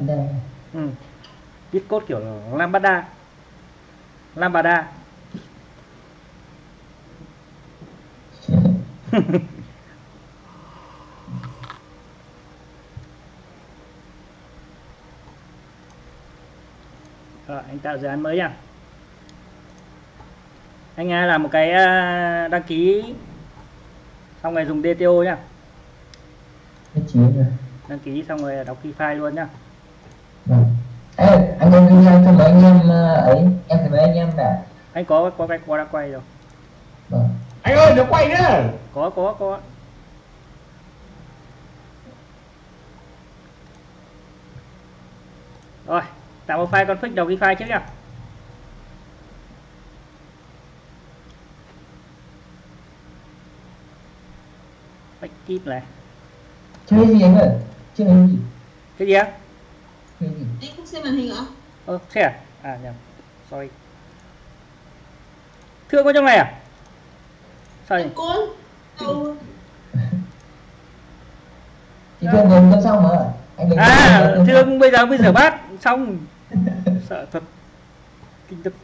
Ừ. Viết code kiểu Lambda. Lambda. Rồi, anh tạo dự án mới nha. Anh làm một cái đăng ký xong rồi dùng DTO nhá. Đăng ký xong rồi đọc key file luôn nhá. Anh em kinh doanh cho mấy anh em ấy, em thấy mấy anh em nè. Anh có đã quay rồi. Anh ơi nó quay nữa. Có. Rồi, tạo một file config đầu key file trước nhá. Backkeep này. Chơi gì anh ơi? Chơi gì? Cái gì á? Chơi gì? Anh không xem màn hình hả? Thế à? À nhầm. Sorry. Thương có trong này à? Sao nhỉ? Con. Thì Thương vừa cân xong mà. À, Thương bây giờ mới rửa bát xong. Sợ thật. Kinh thật.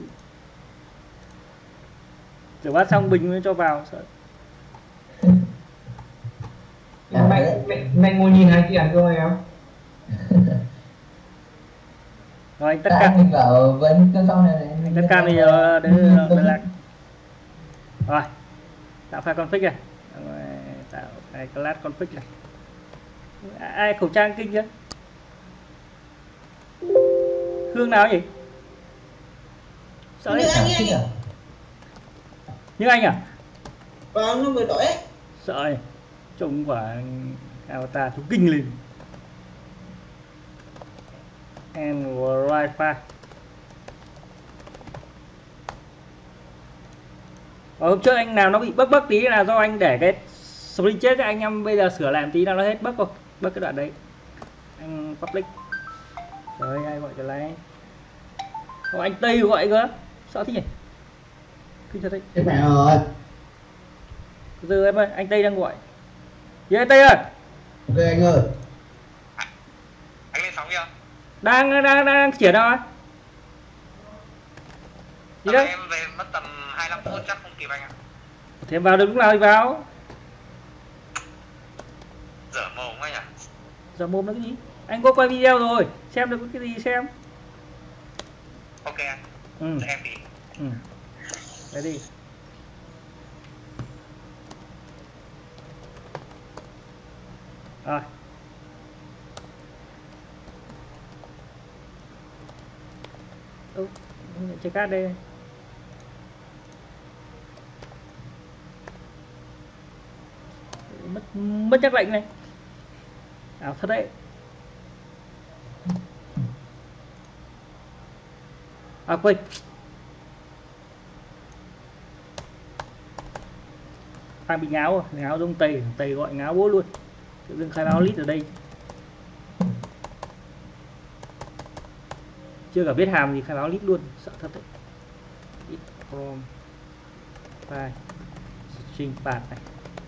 Rửa bát xong bình mới cho vào sợ. Mày ngồi nhìn hai chị ăn rồi không? Rồi tất cả cả mình bảo vẫn cân xong này. tất cả bây giờ đây là rồi tạo file config này, tạo cái class config này. Ai khẩu trang kinh chưa? Hương nào vậy? Sợ đấy. Như anh à? Vâng, nó mới đổi ấy. Sợ này. Trông quả avatar chú kinh lên. And right file. Hôm trước anh nào nó bị bug tí là do anh để cái string chết, anh em bây giờ sửa lại một tí là nó hết bug rồi. Bug cái đoạn đấy. Anh public. Rồi ai gọi cho lấy. Anh Tây gọi cơ. Sợ thế nhỉ? Kinh thật đấy. Thế mẹ ơi. Giờ em ơi, anh Tây đang gọi. Gì anh Tây ơi? Ok anh ơi. Anh lên sóng chưa? Đang chuyển đâu á? Gì đấy? Em về mất tầm 25 phút chắc không kịp anh ạ. Thế vào được lúc nào thì vào. Dở mồm anh ạ. Giờ mồm là cái gì? Anh có quay video rồi, xem được cái gì xem. Ok anh. Ừ. Em đi. Ừ. Đấy đi. Rồi. Chơi cát đây. Mất chắc lệnh này. Ảo thật đấy. À quên. Đang bị ngáo rồi, ngáo giống Tây gọi ngáo bố luôn. Tự dưng khai báo list ở đây. Chưa cả biết hàm gì khai báo list luôn, sợ thật đấy. List from file string path này.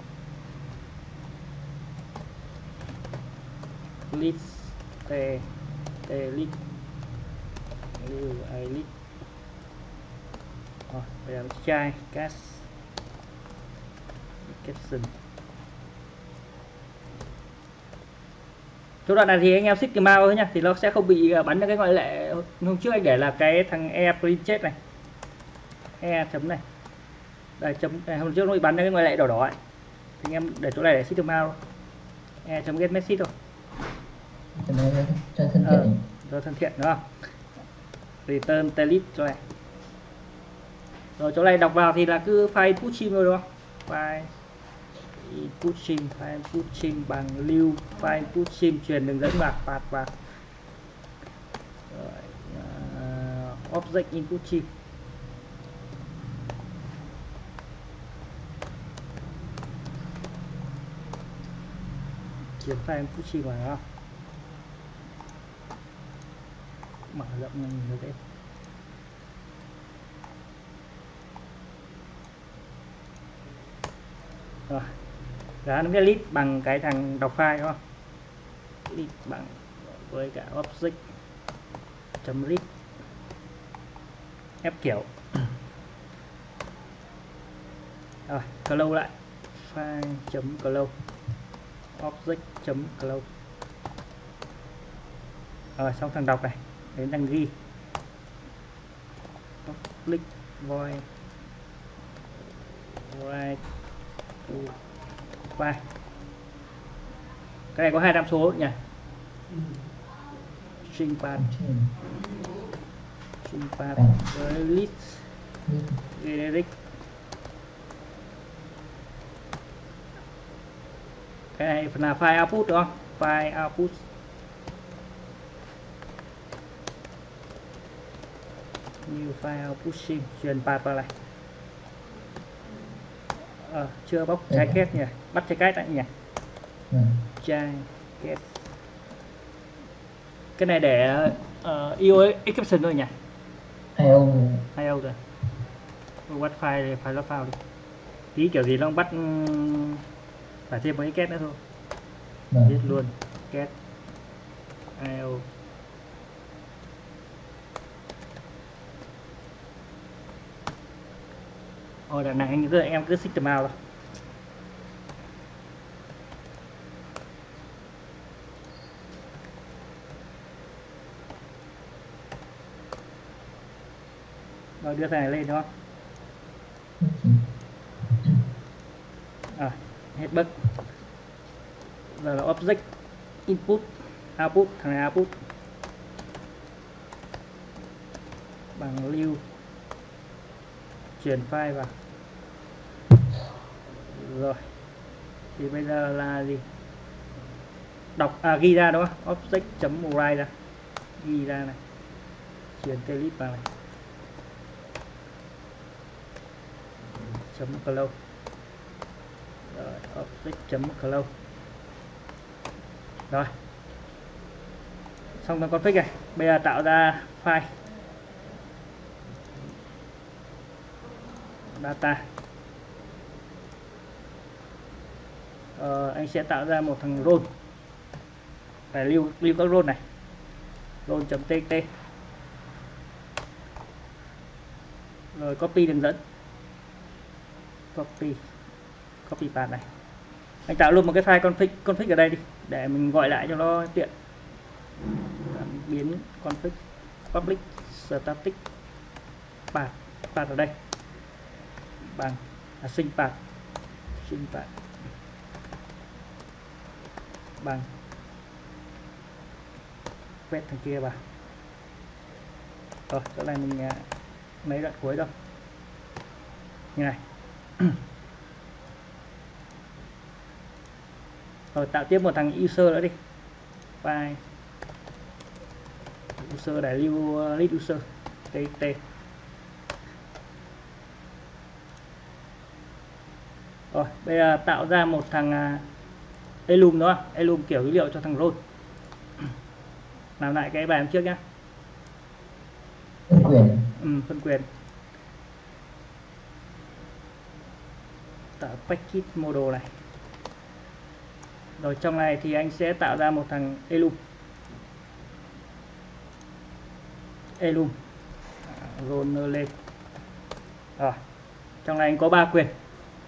List t list lưu list. Rồi, bây giờ try cast caption. Chỗ đoạn này thì anh em xích cái mouse nhá, thì nó sẽ không bị bắn ra cái ngoại lệ. Hôm trước anh để là cái thằng e print chết này, e chấm này, đây chấm này, hôm trước nó bị bắn ra cái ngoại lệ đỏ đỏ ấy. Thì anh em để chỗ này để xích cái mouse e chấm get message thôi. Cho thân thiện. Cho thân thiện đúng không? Return delete cho này. Rồi chỗ này đọc vào thì là cứ file pushing thôi đúng không? File pushing bằng lưu file pushing truyền đường dẫn path vào. Rồi, object input chim. Chuyển file pushing vào đó. Mở rộng nhìn được đấy. Rồi, giá nó biết list bằng cái thằng đọc file đúng không? List bằng với cả object chấm read ép kiểu. Rồi close lại file chấm close object chấm close. Rồi xong thằng đọc này đến thằng ghi public void right to file. Cái này có 2 tham số nhỉ, string path với list generic. Cái này là file output đúng không? File output new file output string, truyền path vào này. Chưa bóc trái kết nhỉ, bắt trái kết lại nhỉ. Trái kết. Cái này để IO exception thôi nhỉ. IO rồi. Bắt file log file đi. Tí kiểu gì nó bắt phải thêm mấy kết nữa thôi. Viết luôn kết IO. Đằng này em cứ system out thôi. Rồi đưa thằng này lên đúng không? Hết bug. Giờ là object input output, thằng này output bằng lưu truyền file vào. Rồi thì bây giờ là gì, đọc ghi ra đúng không, object chấm write ra, ghi ra này, truyền telip vào này, chấm close. Rồi object chấm close. Rồi xong con config này. Bây giờ tạo ra file data. Anh sẽ tạo ra một thằng role, phải lưu các role này, role.txt, rồi copy đường dẫn, copy path này. Anh tạo luôn một cái file config ở đây đi để mình gọi lại cho nó tiện. Biến config public static path ở đây bằng string path bằng quét thằng kia vào. Rồi chỗ này mình mấy đoạn cuối đâu như này. Rồi tạo tiếp một thằng user nữa đi, file user để lưu list user txt. Rồi bây giờ tạo ra một thằng elum đó, elum kiểu dữ liệu cho thằng role. Làm lại cái bài trước nhá. Phân quyền. Tạo package model này. Rồi trong này thì anh sẽ tạo ra một thằng elum role lên. Rồi trong này anh có 3 quyền,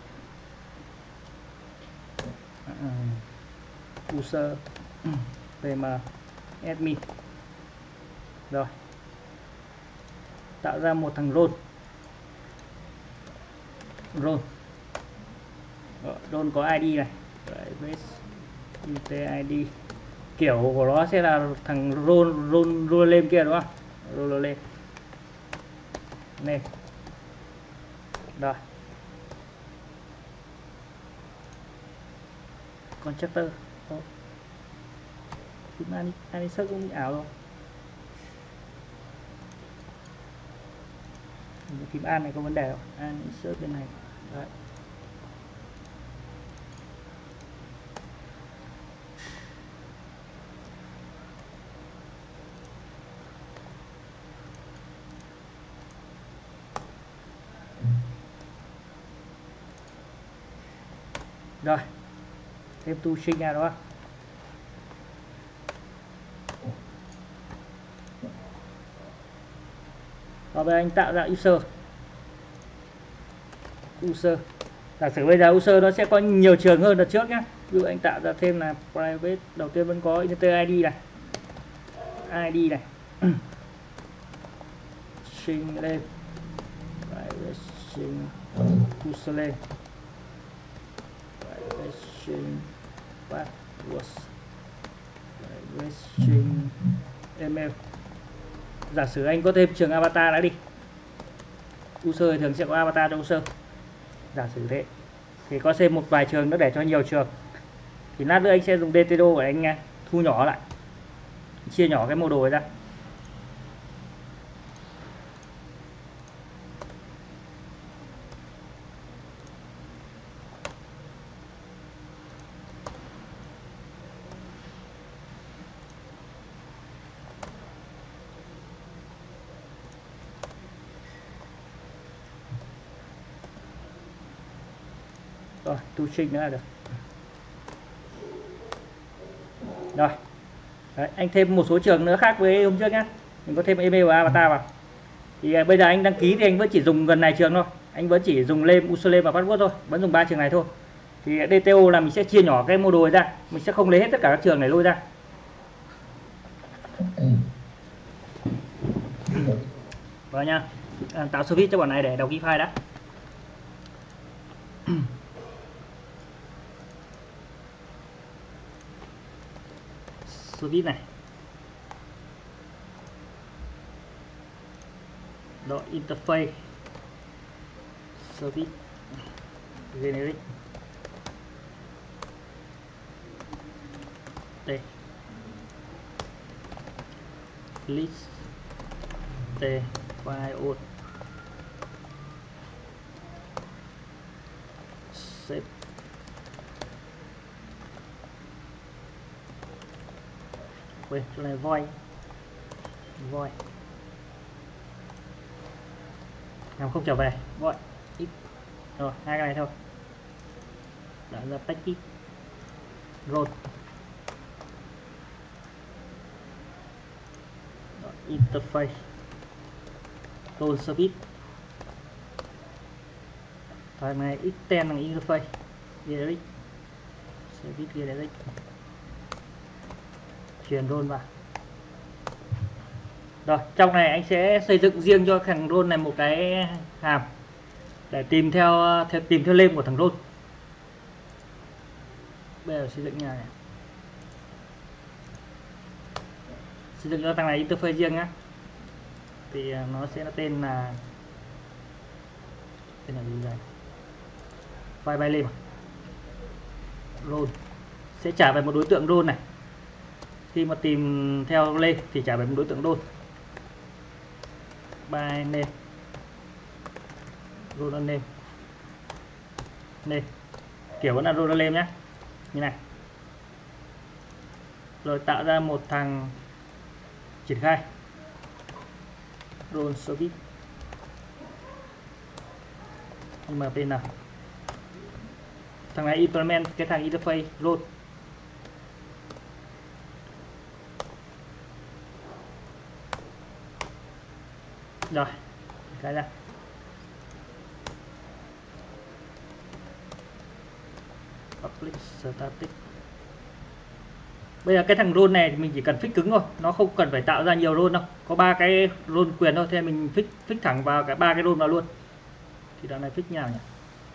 user, pm, admin. Rồi tạo ra một thằng role có ID này, UTID, kiểu của nó sẽ là thằng role lên kia đúng không, role lên này. Rồi constructor phím anisert cũng bị ảo rồi. Phím an này có vấn đề không? Anisert bên này. Đấy. Rồi thêm tu sinh ra đó. Và bây giờ anh tạo ra user. Giả sử bây giờ user nó sẽ có nhiều trường hơn đợt trước nhé. Ví dụ anh tạo ra thêm là private, đầu tiên vẫn có enter ID này. String lên, private string username, private string password, private string email. Giả sử anh có thêm trường avatar đã đi, user thường sẽ có avatar cho user. Giả sử thế thì có thêm một vài trường nữa để cho nhiều trường, thì lát nữa anh sẽ dùng dtdo để anh thu nhỏ lại, chia nhỏ cái mô đồ ra. Rồi, tu string nữa là được. Rồi. Đấy, anh thêm một số trường nữa khác với hôm trước nhé. Mình có thêm email và avatar vào. Thì bây giờ anh đăng ký thì anh vẫn chỉ dùng gần này trường thôi. Anh vẫn chỉ dùng name, username và password thôi. Vẫn dùng 3 trường này thôi. Thì DTO là mình sẽ chia nhỏ cái mô đồ ra. Mình sẽ không lấy hết tất cả các trường này lôi ra. Vào nha. Tạo service cho bọn này để đọc ghi file đã. Service này. Đó, interface service generic đây list t file out save quên chỗ này void làm không trở về gọi ít rồi hai cái này thôi, đã ra package road interface role service rồi này extend bằng interface generic service generic truyền role vào. Rồi trong này anh sẽ xây dựng riêng cho thằng role này một cái hàm để tìm theo name của thằng role. Bây giờ xây dựng như này, xây dựng cho thằng này interface riêng nhá. Thì nó sẽ là tên là gì đây, file by name role sẽ trả về một đối tượng role này. Khi mà tìm theo lên thì trả về một đối tượng role by name role name kiểu vẫn là role name nhé, như này. Rồi tạo ra một thằng triển khai role service nhưng mà tên nào thằng này implement cái thằng interface role. Rồi cái ra public static. Bây giờ cái thằng role này thì mình chỉ cần fix cứng thôi, nó không cần phải tạo ra nhiều role đâu, có 3 cái role quyền thôi, thế mình fix thẳng vào cả 3 cái role vào luôn. Thì đoạn này fix nhau nhỉ?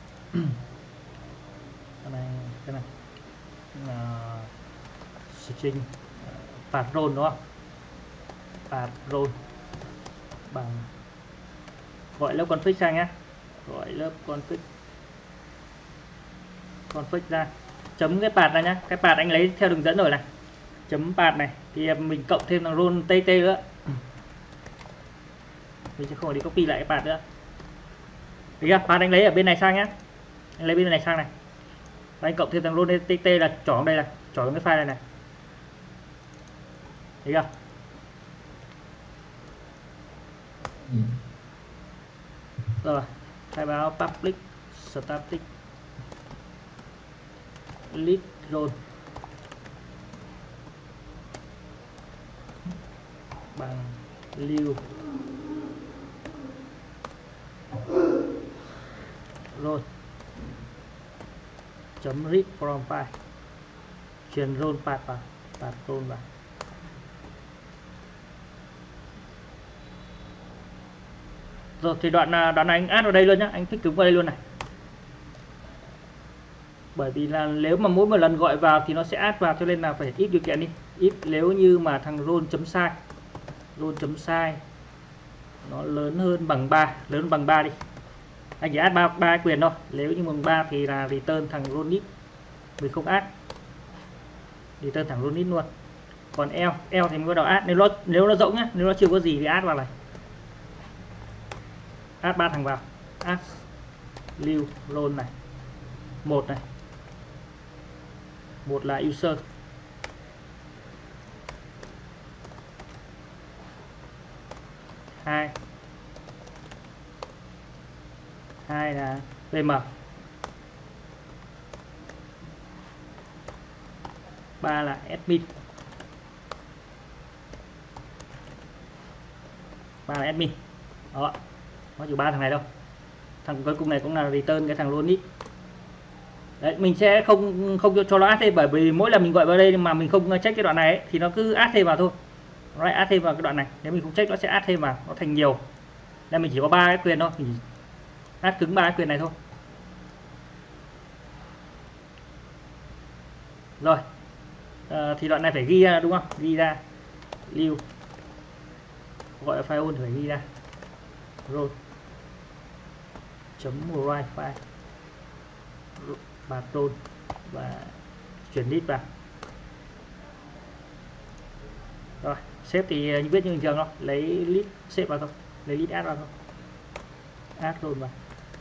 cái này là string path role đúng không? Path role bằng gọi lớp config sang nhé, gọi lớp config ra, chấm cái path ra nhé. Cái path anh lấy theo đường dẫn rồi này, chấm path này thì mình cộng thêm thằng role tt nữa, mình sẽ không phải đi copy lại cái path nữa. Thì path anh lấy ở bên này sang nhé, anh lấy bên này sang này, và anh cộng thêm thằng role tt là chọn đây, là chọn cái file này thấy chưa? Rồi khai báo public static list role bằng lưu role chấm read from file, truyền role path vào, path role vào. Rồi thì đoạn này anh add vào đây luôn nhá, anh thích cứng vào đây luôn này. Bởi vì là nếu mà mỗi một lần gọi vào thì nó sẽ add vào, cho nên là phải ít điều kiện đi. Ít nếu như mà thằng role chấm size nó lớn hơn bằng 3, lớn hơn bằng 3 đi. Anh chỉ add 3 quyền thôi. Nếu như bằng 3 thì là return thằng role nít. Mình không add. Return thằng role nít luôn. Còn else thì mình bắt đầu add, nếu nó rỗng nhá, nếu nó chưa có gì thì add vào này. Add 3 thằng vào. Add lưu role này. Một này. Một là user. Hai là VM. 3 là admin. 3 là admin. Đó. Có chỉ 3 thằng này đâu. Thằng cuối cùng này cũng là return cái thằng logic. Đấy, mình sẽ không cho nó add thêm, bởi vì mỗi lần mình gọi vào đây mà mình không check cái đoạn này ấy, thì nó cứ add thêm vào thôi. Nó lại add thêm vào cái đoạn này. Nếu mình không check nó sẽ add thêm vào, nó thành nhiều. Nên mình chỉ có 3 cái quyền thôi, mình add cứng 3 cái quyền này thôi. Rồi. Thì đoạn này phải ghi ra đúng không? Ghi ra. Lưu. Gọi file on phải ghi ra. Rồi. Chấm write file. Path role và chuyển list vào. Rồi, xếp thì viết như bình thường thôi, lấy list xếp vào thôi, lấy list add vào thôi. Add role vào.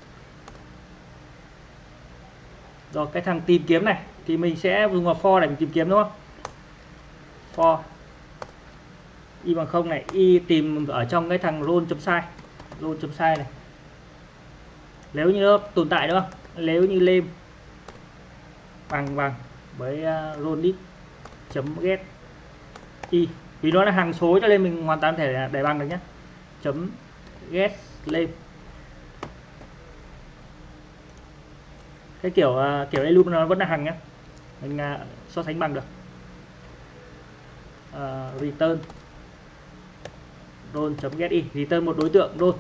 Rồi cái thằng tìm kiếm này thì mình sẽ dùng vào for để mình tìm kiếm đúng không? For y bằng 0 này, y tìm ở trong cái thằng role.size này. Nếu như nó tồn tại đúng không? Nếu như name bằng với rollist.get y, vì nó là hàng số cho nên mình hoàn toàn thể để bằng được nhé. Chấm get name. Cái kiểu đây loop nó vẫn là hàng nhé, mình so sánh bằng được. Return role.get y, return một đối tượng role.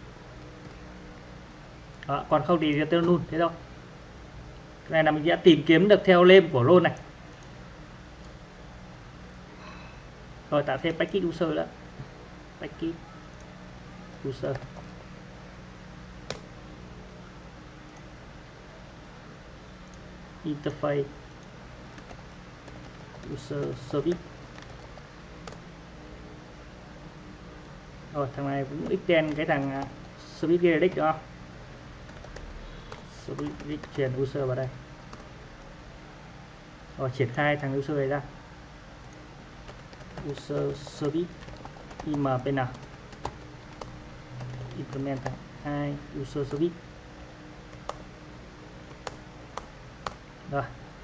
Đó, còn không thì return null, thế thôi. Cái này là mình đã tìm kiếm được theo name của role này. Rồi tạo thêm package user đó. Package user. Interface user service. Rồi thằng này cũng extend cái thằng service direct đó. Service truyền user vào đây. Rồi triển khai thằng user này ra. User service impn implement thằng user service. Rồi.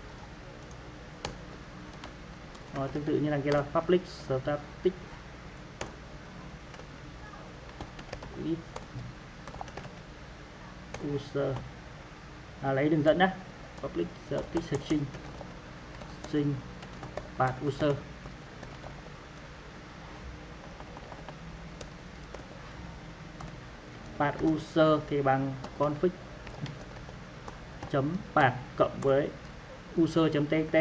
Rồi tương tự như là kia là public static list user, lấy đường dẫn đó, public static string path user. Path user thì bằng config chấm path cộng với user.txt.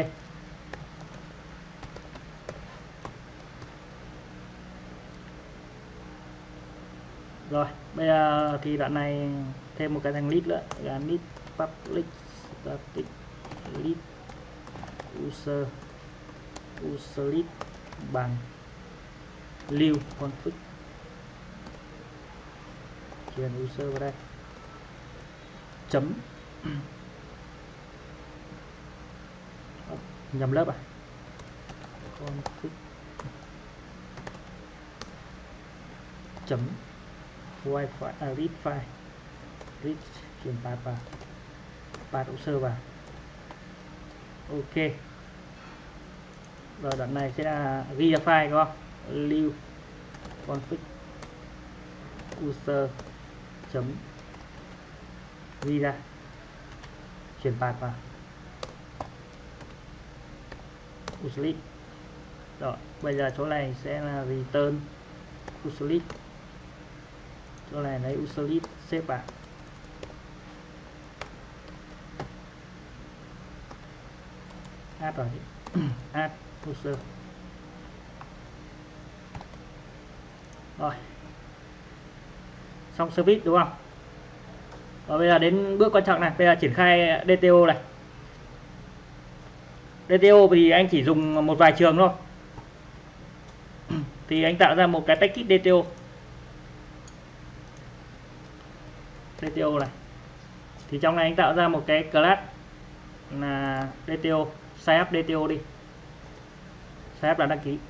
Rồi bây giờ thì đoạn này thêm một cái thằng list nữa là list public static list user list bằng lưu config truyền user vào đây chấm nhầm lớp config chấm wifi read file read truyền path vào path user vào. Ok. Rồi đoạn này sẽ là ghi ra file đúng không? Lưu config user chấm ghi ra, chuyển path vào useless. Rồi bây giờ chỗ này sẽ là return useless, chỗ này lấy useless xếp vào. Add rồi add user. Rồi xong service đúng không? Và bây giờ đến bước quan trọng này, bây giờ triển khai DTO này. DTO thì anh chỉ dùng một vài trường thôi. Thì anh tạo ra một cái package DTO này. Thì trong này anh tạo ra một cái class là DTO, sign up DTO đi. Sign up là đăng ký.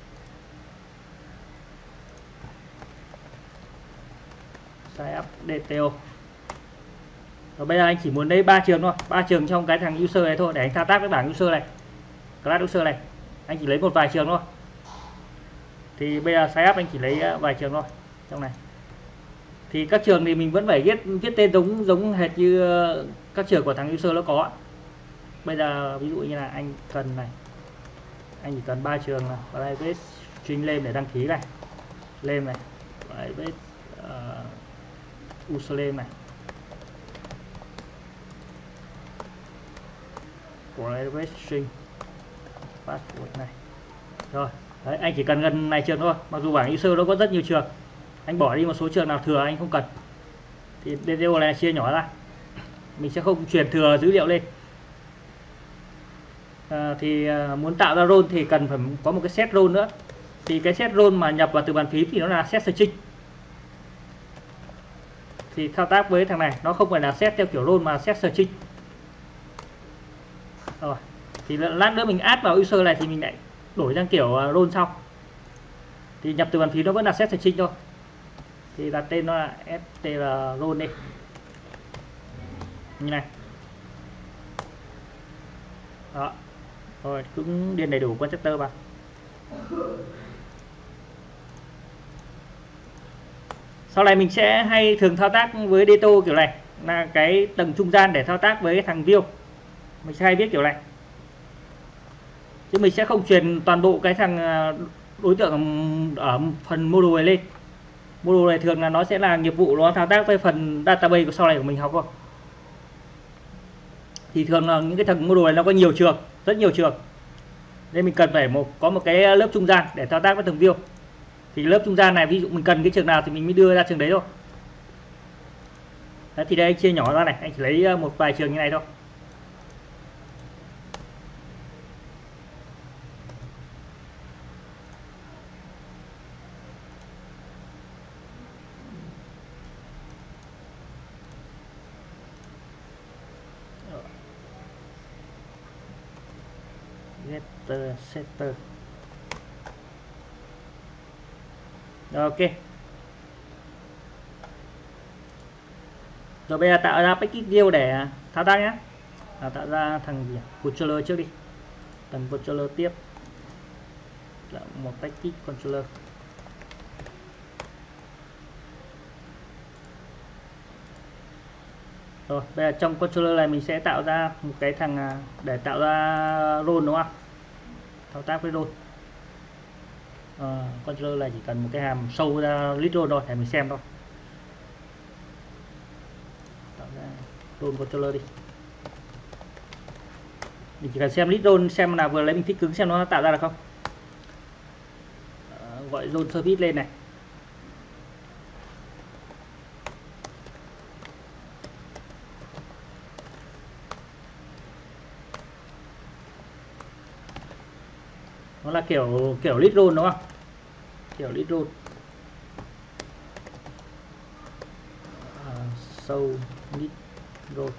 Sign up DTO. Rồi bây giờ anh chỉ muốn lấy 3 trường thôi, 3 trường trong cái thằng user này thôi để anh thao tác với bảng user này. Class user này, anh chỉ lấy một vài trường thôi. Thì bây giờ sign up anh chỉ lấy vài trường thôi trong này. Thì các trường thì mình vẫn phải viết tên giống hệt như các trường của thằng user nó có. Bây giờ ví dụ như là anh cần này, anh chỉ cần 3 trường là private string name để đăng ký này, name này, private username này, private string password này. Rồi đấy, anh chỉ cần gần này trường thôi, mặc dù bảng user nó có rất nhiều trường, anh bỏ đi một số trường nào thừa anh không cần. Thì DTO này chia nhỏ ra, mình sẽ không truyền thừa dữ liệu lên. Thì muốn tạo ra role thì cần phải có một cái set role nữa. Thì cái set role mà nhập vào từ bàn phím thì nó là set string. Thì thao tác với thằng này nó không phải là set theo kiểu role mà set string. Rồi thì lát nữa mình add vào user này thì mình lại đổi sang kiểu role sau. Thì nhập từ bàn phím nó vẫn là set string thôi. Thì đặt tên nó là str role đi, như này. Đó. Rồi cũng điền đầy đủ constructor vào. Sau này mình sẽ hay thường thao tác với DTO kiểu này, là cái tầng trung gian để thao tác với thằng view. Mình sẽ hay viết kiểu này. Chứ mình sẽ không truyền toàn bộ cái thằng đối tượng ở phần module này lên. Module này thường là nó sẽ là nghiệp vụ nó thao tác với phần database của sau này của mình học thôi. Thì thường là những cái thằng module này nó có nhiều trường, rất nhiều trường. Nên mình cần phải có một cái lớp trung gian để thao tác với thằng view. Thì lớp trung gian này ví dụ mình cần cái trường nào thì mình mới đưa ra trường đấy thôi. Đấy, thì đây anh chia nhỏ ra này, anh chỉ lấy một vài trường như này thôi. Getter, setter. Rồi, ok. Rồi bây giờ tạo ra package deal để thao tác nhé. Tạo ra thằng gì? Controller trước đi. Thằng controller tiếp. Tạo một package controller. Rồi bây giờ trong controller này mình sẽ tạo ra một cái thằng để tạo ra role đúng không? Thao tác với role. Controller này chỉ cần một cái hàm show ra list role thôi để mình xem thôi. Tạo ra role controller đi. Mình chỉ cần xem list role xem nào vừa lấy mình thích cứng xem nó tạo ra được không. Gọi role service lên này. Nó là kiểu list role đúng không? Kiểu list role. Show list role.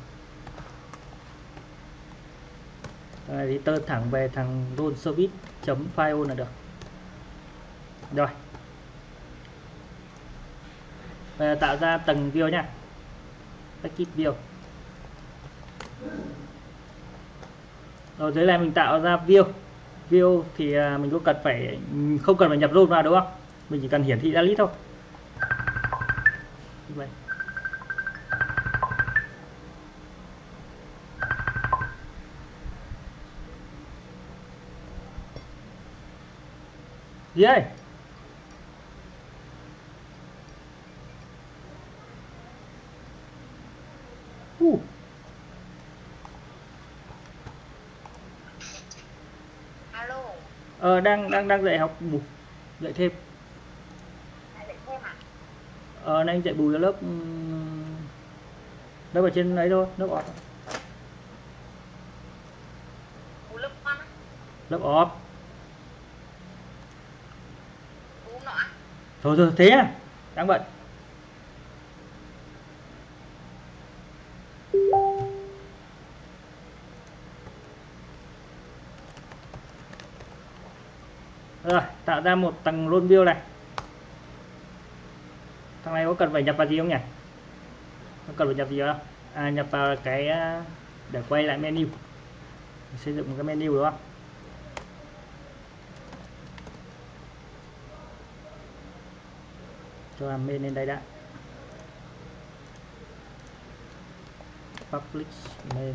Thì tơ thẳng về thằng role service.file là được. Rồi. Bây giờ tạo ra tầng view nhá. Package view. Rồi dưới này mình tạo ra view. View thì mình có cần phải không cần phải nhập role vào đúng không? Mình chỉ cần hiển thị ra list thôi. Vậy. Gì đây? Alo, Đang dạy học bù, dạy thêm. lại dạy thêm à? Nay anh dạy bù cho lớp lớp ở trên ấy thôi, lớp ọt. Bù lớp con á? Lớp ọt. Bù nọ á? Thôi thế nhá, đang bận. Rồi, tạo ra một tầng roll view này. Thằng này có cần phải nhập vào gì không nhỉ? Có cần phải nhập gì không? Nhập vào cái để quay lại menu. Xây dựng một cái menu đúng không? Cho làm main lên đây đã. Public main.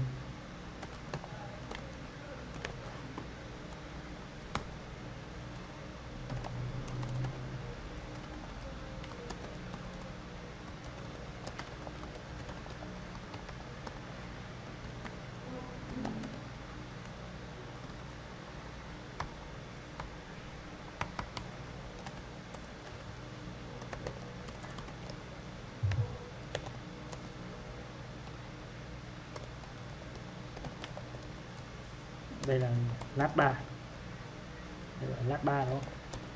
Đây là lát 3. Đây là lát 3 đúng không?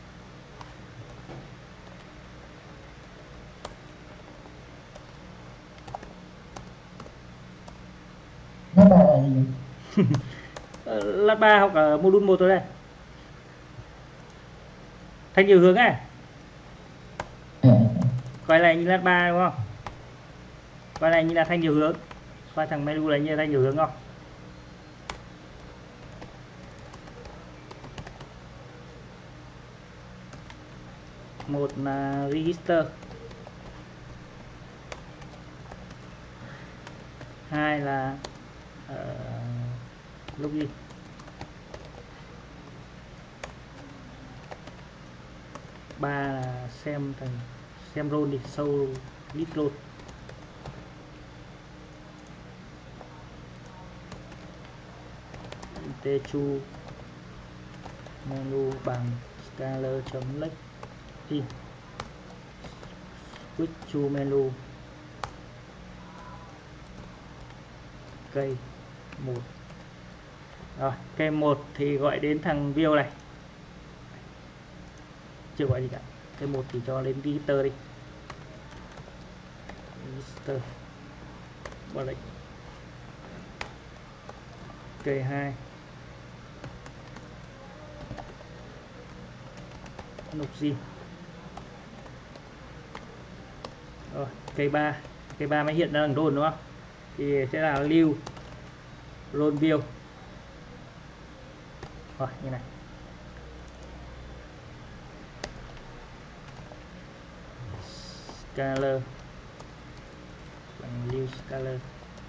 Lát 3 là gì? Lát 3 học ở module 1 thôi đây. Thành nhiều hướng này. Coi này như lát 3 đúng không? Coi này như là thanh nhiều hướng. Coi thằng menu này như là thanh nhiều hướng không? Một là register, hai là login, ba là xem roll đi, show list roll, T2 menu bằng scalar.list in switch to menu cây 1. Rồi cây 1 thì gọi đến thằng view này, chưa gọi gì cả. Cây 1 thì cho lên register đi, register bỏ lệnh. Cây 2 login. Rồi cây 3 mới hiện ra thằng roll đúng không? Thì sẽ là lưu roll view. Rồi như này. Scalar bằng lưu scalar.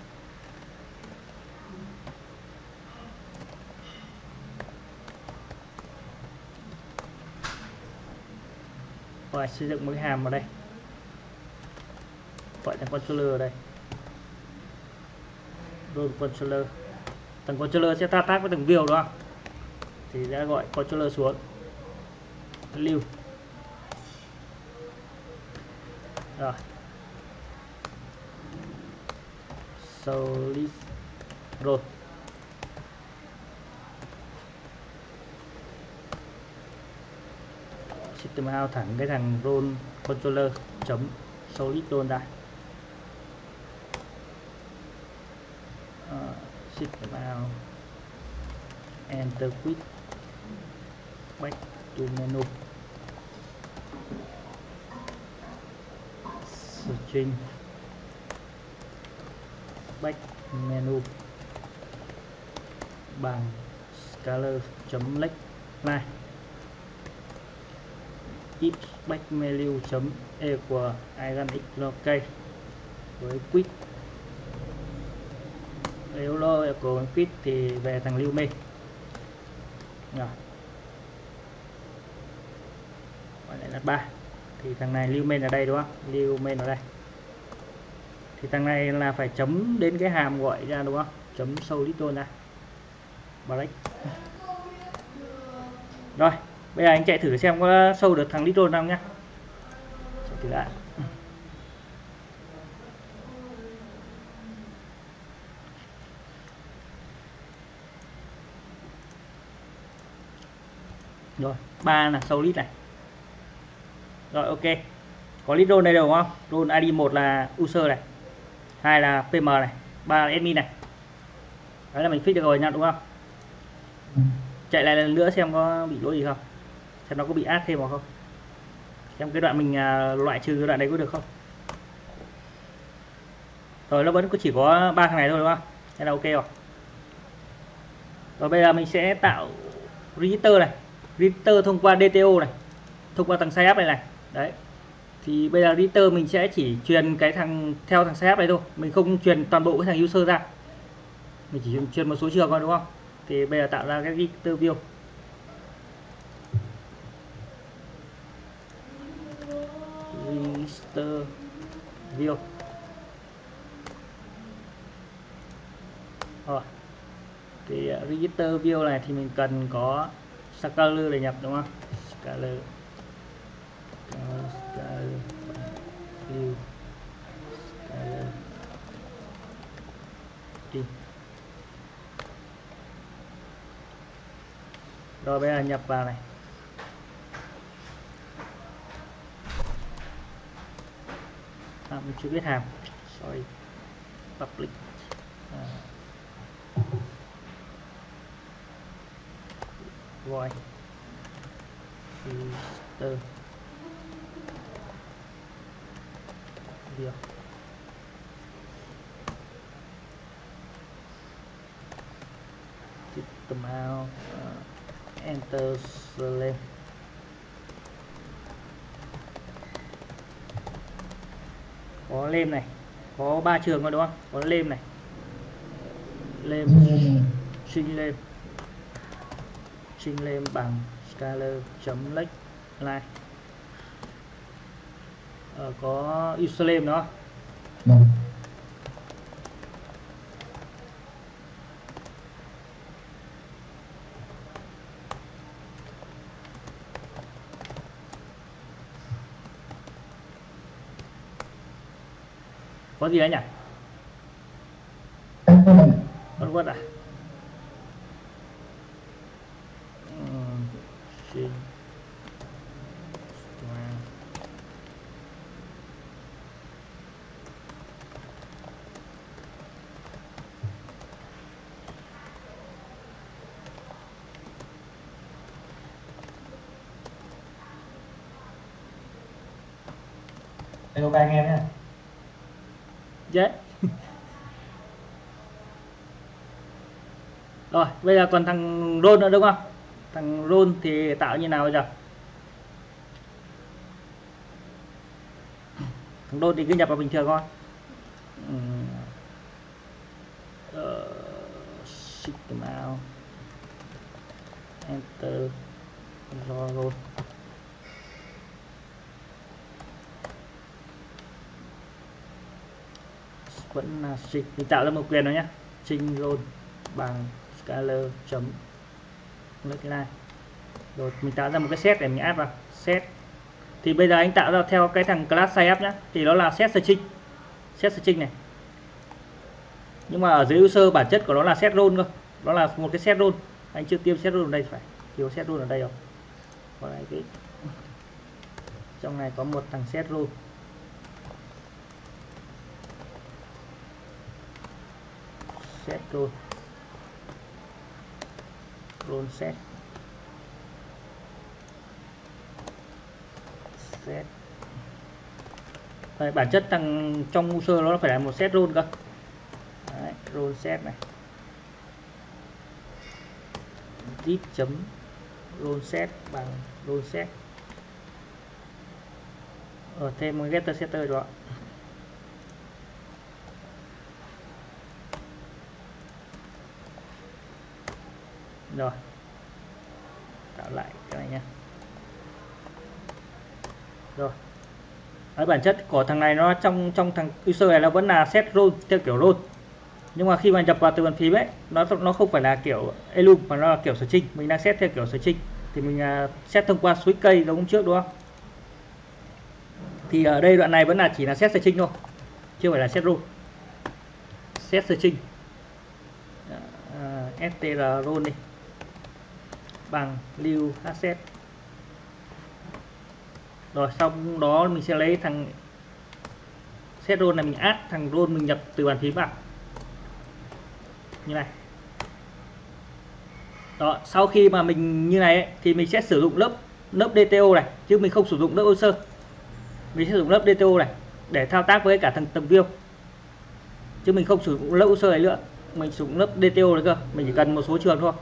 Rồi xây dựng một cái hàm vào đây, gọi là controller ở đây, roll controller. Thằng controller sẽ thao tác với từng view đúng không? Thì sẽ gọi controller xuống, lưu. Rồi show list roll. System out thẳng cái thằng roll controller chấm show list roll ra. System out enter quit back to menu string back menu bằng scalar.length này, if back menu chấm equal eigen x locate với quit. Nếu lo equal quit thì về thằng lưu main. Rồi đặt 3 thì thằng này lưu main ở đây đúng không, lưu main ở đây thì thằng này là phải chấm đến cái hàm gọi ra đúng không, chấm show little ra break. Rồi bây giờ anh chạy thử xem có show được thằng little không nhá, chạy thử lại. Rồi 3 là show list này. Rồi ok, có list role này đúng không, role ID 1 là user này, 2 là PM này, 3 là admin này. Đấy là mình fix được rồi nha đúng không. Chạy lại lần nữa xem có bị lỗi gì không, xem nó có bị add thêm vào không, xem cái đoạn mình loại trừ cái đoạn đấy có được không. Rồi nó vẫn chỉ có 3 thằng này thôi đúng không, thế là ok rồi. Rồi bây giờ mình sẽ tạo register này, register thông qua DTO này, thông qua thằng sign up này. Đấy thì bây giờ register mình sẽ chỉ truyền cái thằng theo thằng sign up này thôi, mình không truyền toàn bộ cái thằng user ra, mình chỉ truyền một số trường thôi đúng không. Thì bây giờ tạo ra cái register view, register view. Rồi thì register view này thì mình cần có scalar để nhập đúng không, scalar view scalar đi. Rồi bây giờ nhập vào này, mình chưa biết hàm, sorry, public void register view. System out enter select. Có lem này, có 3 trường rồi đúng không, có lem này, lem string lem bằng scalar chấm left line. Có username đó. Có gì đấy nhỉ? Con quất à? Hello các anh em nhé. Yes. Rồi bây giờ còn thằng role nữa đúng không, thằng role thì tạo như nào bây giờ. Thằng role thì cứ nhập vào bình thường thôi. System out enter role. Vẫn là string, mình tạo ra một quyền đó nhé, string role bằng scalar chấm line. Rồi mình tạo ra một cái set để mình add vào set. Thì bây giờ anh tạo ra theo cái thằng class sign up nhé, thì nó là set string này, nhưng mà ở dưới user bản chất của nó là set role cơ, đó là một cái set role. Anh chưa tiêm set role ở đây, phải thiếu set role ở đây rồi. Còn này cái trong này có một thằng set role, set role set Đấy, bản chất thằng trong user nó phải là một set role cơ. Đấy, role set này, zip chấm role set bằng role set, thêm một getter setter đó. Rồi tạo lại cái này nha. Rồi. Đấy, bản chất của thằng này nó trong thằng user này nó vẫn là set role theo kiểu role, nhưng mà khi mà nhập vào từ bàn phím ấy nó không phải là kiểu elum mà nó là kiểu string. Mình đang set theo kiểu string thì mình set thông qua switch key giống trước đúng không? Thì ở đây đoạn này vẫn là chỉ là set string thôi, chưa phải là set role. Set string str role đi bằng lưu asset. Rồi xong đó mình sẽ lấy thằng set role này, mình add thằng role mình nhập từ bàn phím vào như này. Đó, sau khi mà mình như này ấy, thì mình sẽ sử dụng lớp DTO này, chứ mình không sử dụng lớp user. Mình sẽ sử dụng lớp DTO này để thao tác với cả tầng view, chứ mình không sử dụng lớp user này nữa. Mình sử dụng lớp DTO này cơ, mình chỉ cần một số trường thôi.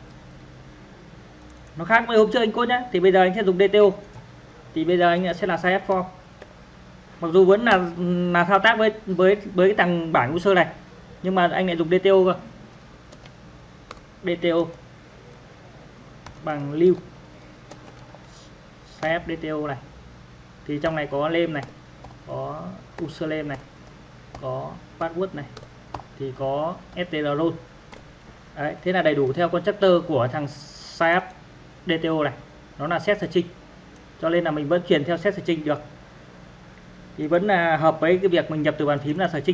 Nó khác với hôm trước anh code nhé. Thì bây giờ anh sẽ dùng DTO, thì bây giờ anh sẽ là size form, mặc dù vẫn là thao tác với cái thằng bảng user này, nhưng mà anh lại dùng DTO cơ. DTO bằng lưu size DTO này, thì trong này có name này, có username này, có password này, thì có str role. Đấy, thế là đầy đủ theo constructor của thằng size DTO này. Nó là set string, cho nên là mình vẫn truyền theo set string được, thì vẫn là hợp với cái việc mình nhập từ bàn phím là string.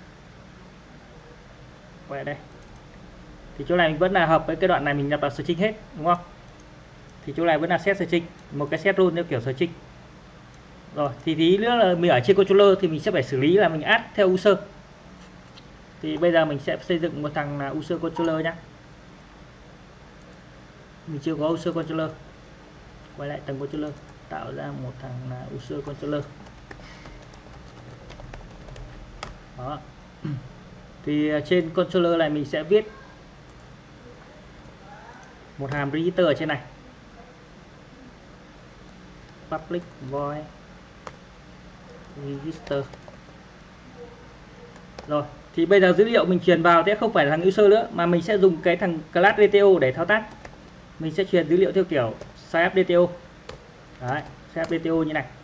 Vậy đây, thì chỗ này mình vẫn là hợp với cái đoạn này mình nhập vào string hết đúng không? Thì chỗ này vẫn là set string, một cái set role theo kiểu string. Rồi thì tí nữa là mình ở trên controller thì mình sẽ phải xử lý là mình add theo user. Thì bây giờ mình sẽ xây dựng một thằng là user controller nhé. Mình chưa có user controller, quay lại tầng controller, tạo ra một thằng là user controller. Đó. Thì trên controller này mình sẽ viết một hàm register ở trên này, public void register. Rồi thì bây giờ dữ liệu mình truyền vào sẽ không phải là thằng user nữa, mà mình sẽ dùng cái thằng class DTO để thao tác. Mình sẽ truyền dữ liệu theo kiểu size DTO. Đấy, size DTO như này.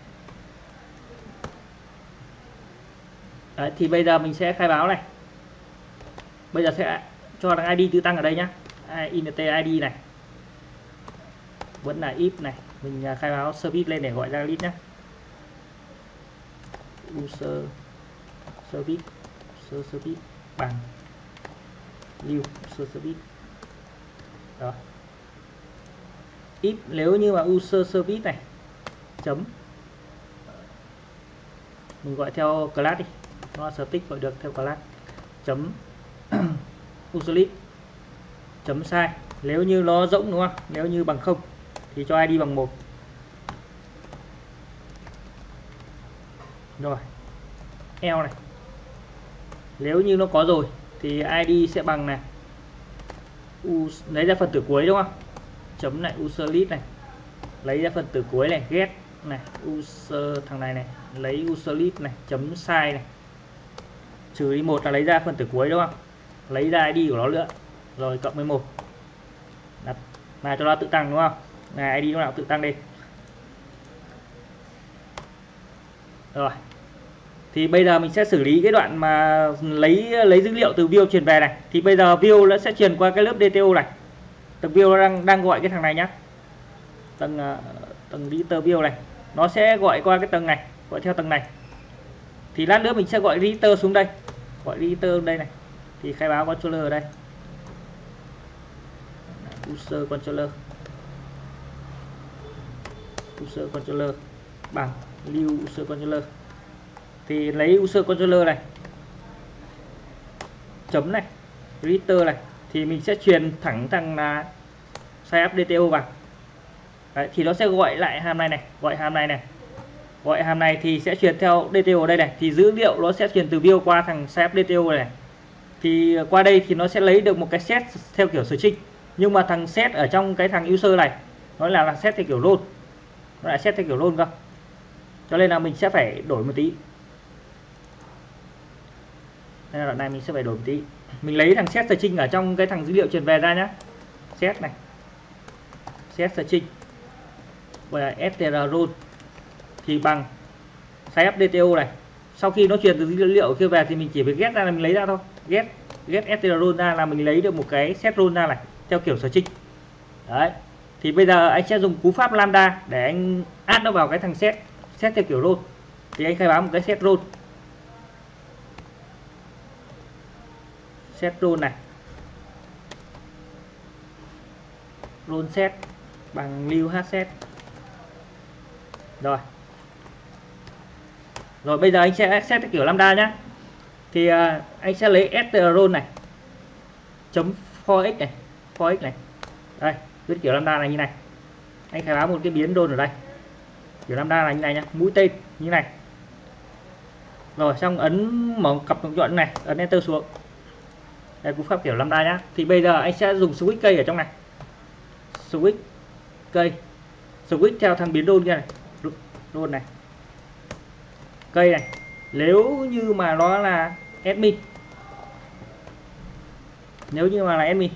Đấy, thì bây giờ mình sẽ khai báo này. Bây giờ sẽ cho thằng ID tự tăng ở đây nhá. Int ID này vẫn là if này, mình khai báo service lên để gọi ra list nhé. User service bằng new user service. Đó. If nếu như mà user service này chấm, mình gọi theo class đi, nó static gọi được theo class, chấm user list chấm size, nếu như nó rỗng đúng không, nếu như bằng 0 thì cho ID bằng 1. Rồi L này, nếu như nó có rồi thì ID sẽ bằng này lấy ra phần tử cuối đúng không, chấm lại user list này, lấy ra phần tử cuối này, get này user thằng này này, lấy user list này chấm size này, trừ đi 1 là lấy ra phần tử cuối đúng không, lấy ra ID của nó nữa, rồi cộng với 1 là cho nó tự tăng đúng không, này ID nó nào tự tăng đi. Rồi thì bây giờ mình sẽ xử lý cái đoạn mà lấy dữ liệu từ view truyền về này. Thì bây giờ view nó sẽ truyền qua cái lớp DTO này, tầng view nó đang gọi cái thằng này nhá, tầng register view này nó sẽ gọi qua cái tầng này, gọi theo tầng này. Thì lát nữa mình sẽ gọi register xuống đây, gọi register đây này, thì khai báo controller ở đây, user controller bằng lưu user controller. Thì lấy user controller này chấm này register này, thì mình sẽ truyền thẳng thằng là size DTO vào. Đấy, thì nó sẽ gọi lại hàm này này, gọi hàm này thì sẽ truyền theo DTO ở đây này, thì dữ liệu nó sẽ truyền từ view qua thằng size DTO này. Thì qua đây thì nó sẽ lấy được một cái set theo kiểu string, nhưng mà thằng set ở trong cái thằng user này nó là set theo kiểu role, nó lại set theo kiểu role cơ, cho nên là mình sẽ phải đổi một tí. Đây là đoạn này mình sẽ phải đổi một tí. Mình lấy thằng set string ở trong cái thằng dữ liệu truyền về ra nhé, set này, set string và str role, thì bằng save DTO này. Sau khi nó truyền từ dữ liệu kia về thì mình chỉ việc get ra là mình lấy ra thôi. Get str roll ra là mình lấy được một cái set roll ra này theo kiểu sở trinh. Đấy. Thì bây giờ anh sẽ dùng cú pháp lambda để anh add nó vào cái thằng set theo kiểu roll. Thì anh khai báo một cái set roll. Set roll này. Roll set bằng lưu hset. Rồi. Rồi bây giờ anh sẽ set theo kiểu lambda nhá. Thì anh sẽ lấy str roll này chấm for x này, for x này. Đây, viết kiểu lambda này như này. Anh khai báo một cái biến roll ở đây. Kiểu lambda là như này nhá, mũi tên như này. Rồi xong ấn mở cặp cộng chọn này, ấn enter xuống. Đây cú pháp kiểu lambda nhá. Thì bây giờ anh sẽ dùng switch cây ở trong này. Switch cây. Switch theo thằng biến roll kia này. Roll này. Cây này. Nếu như mà nó là admin. Nếu như mà là admin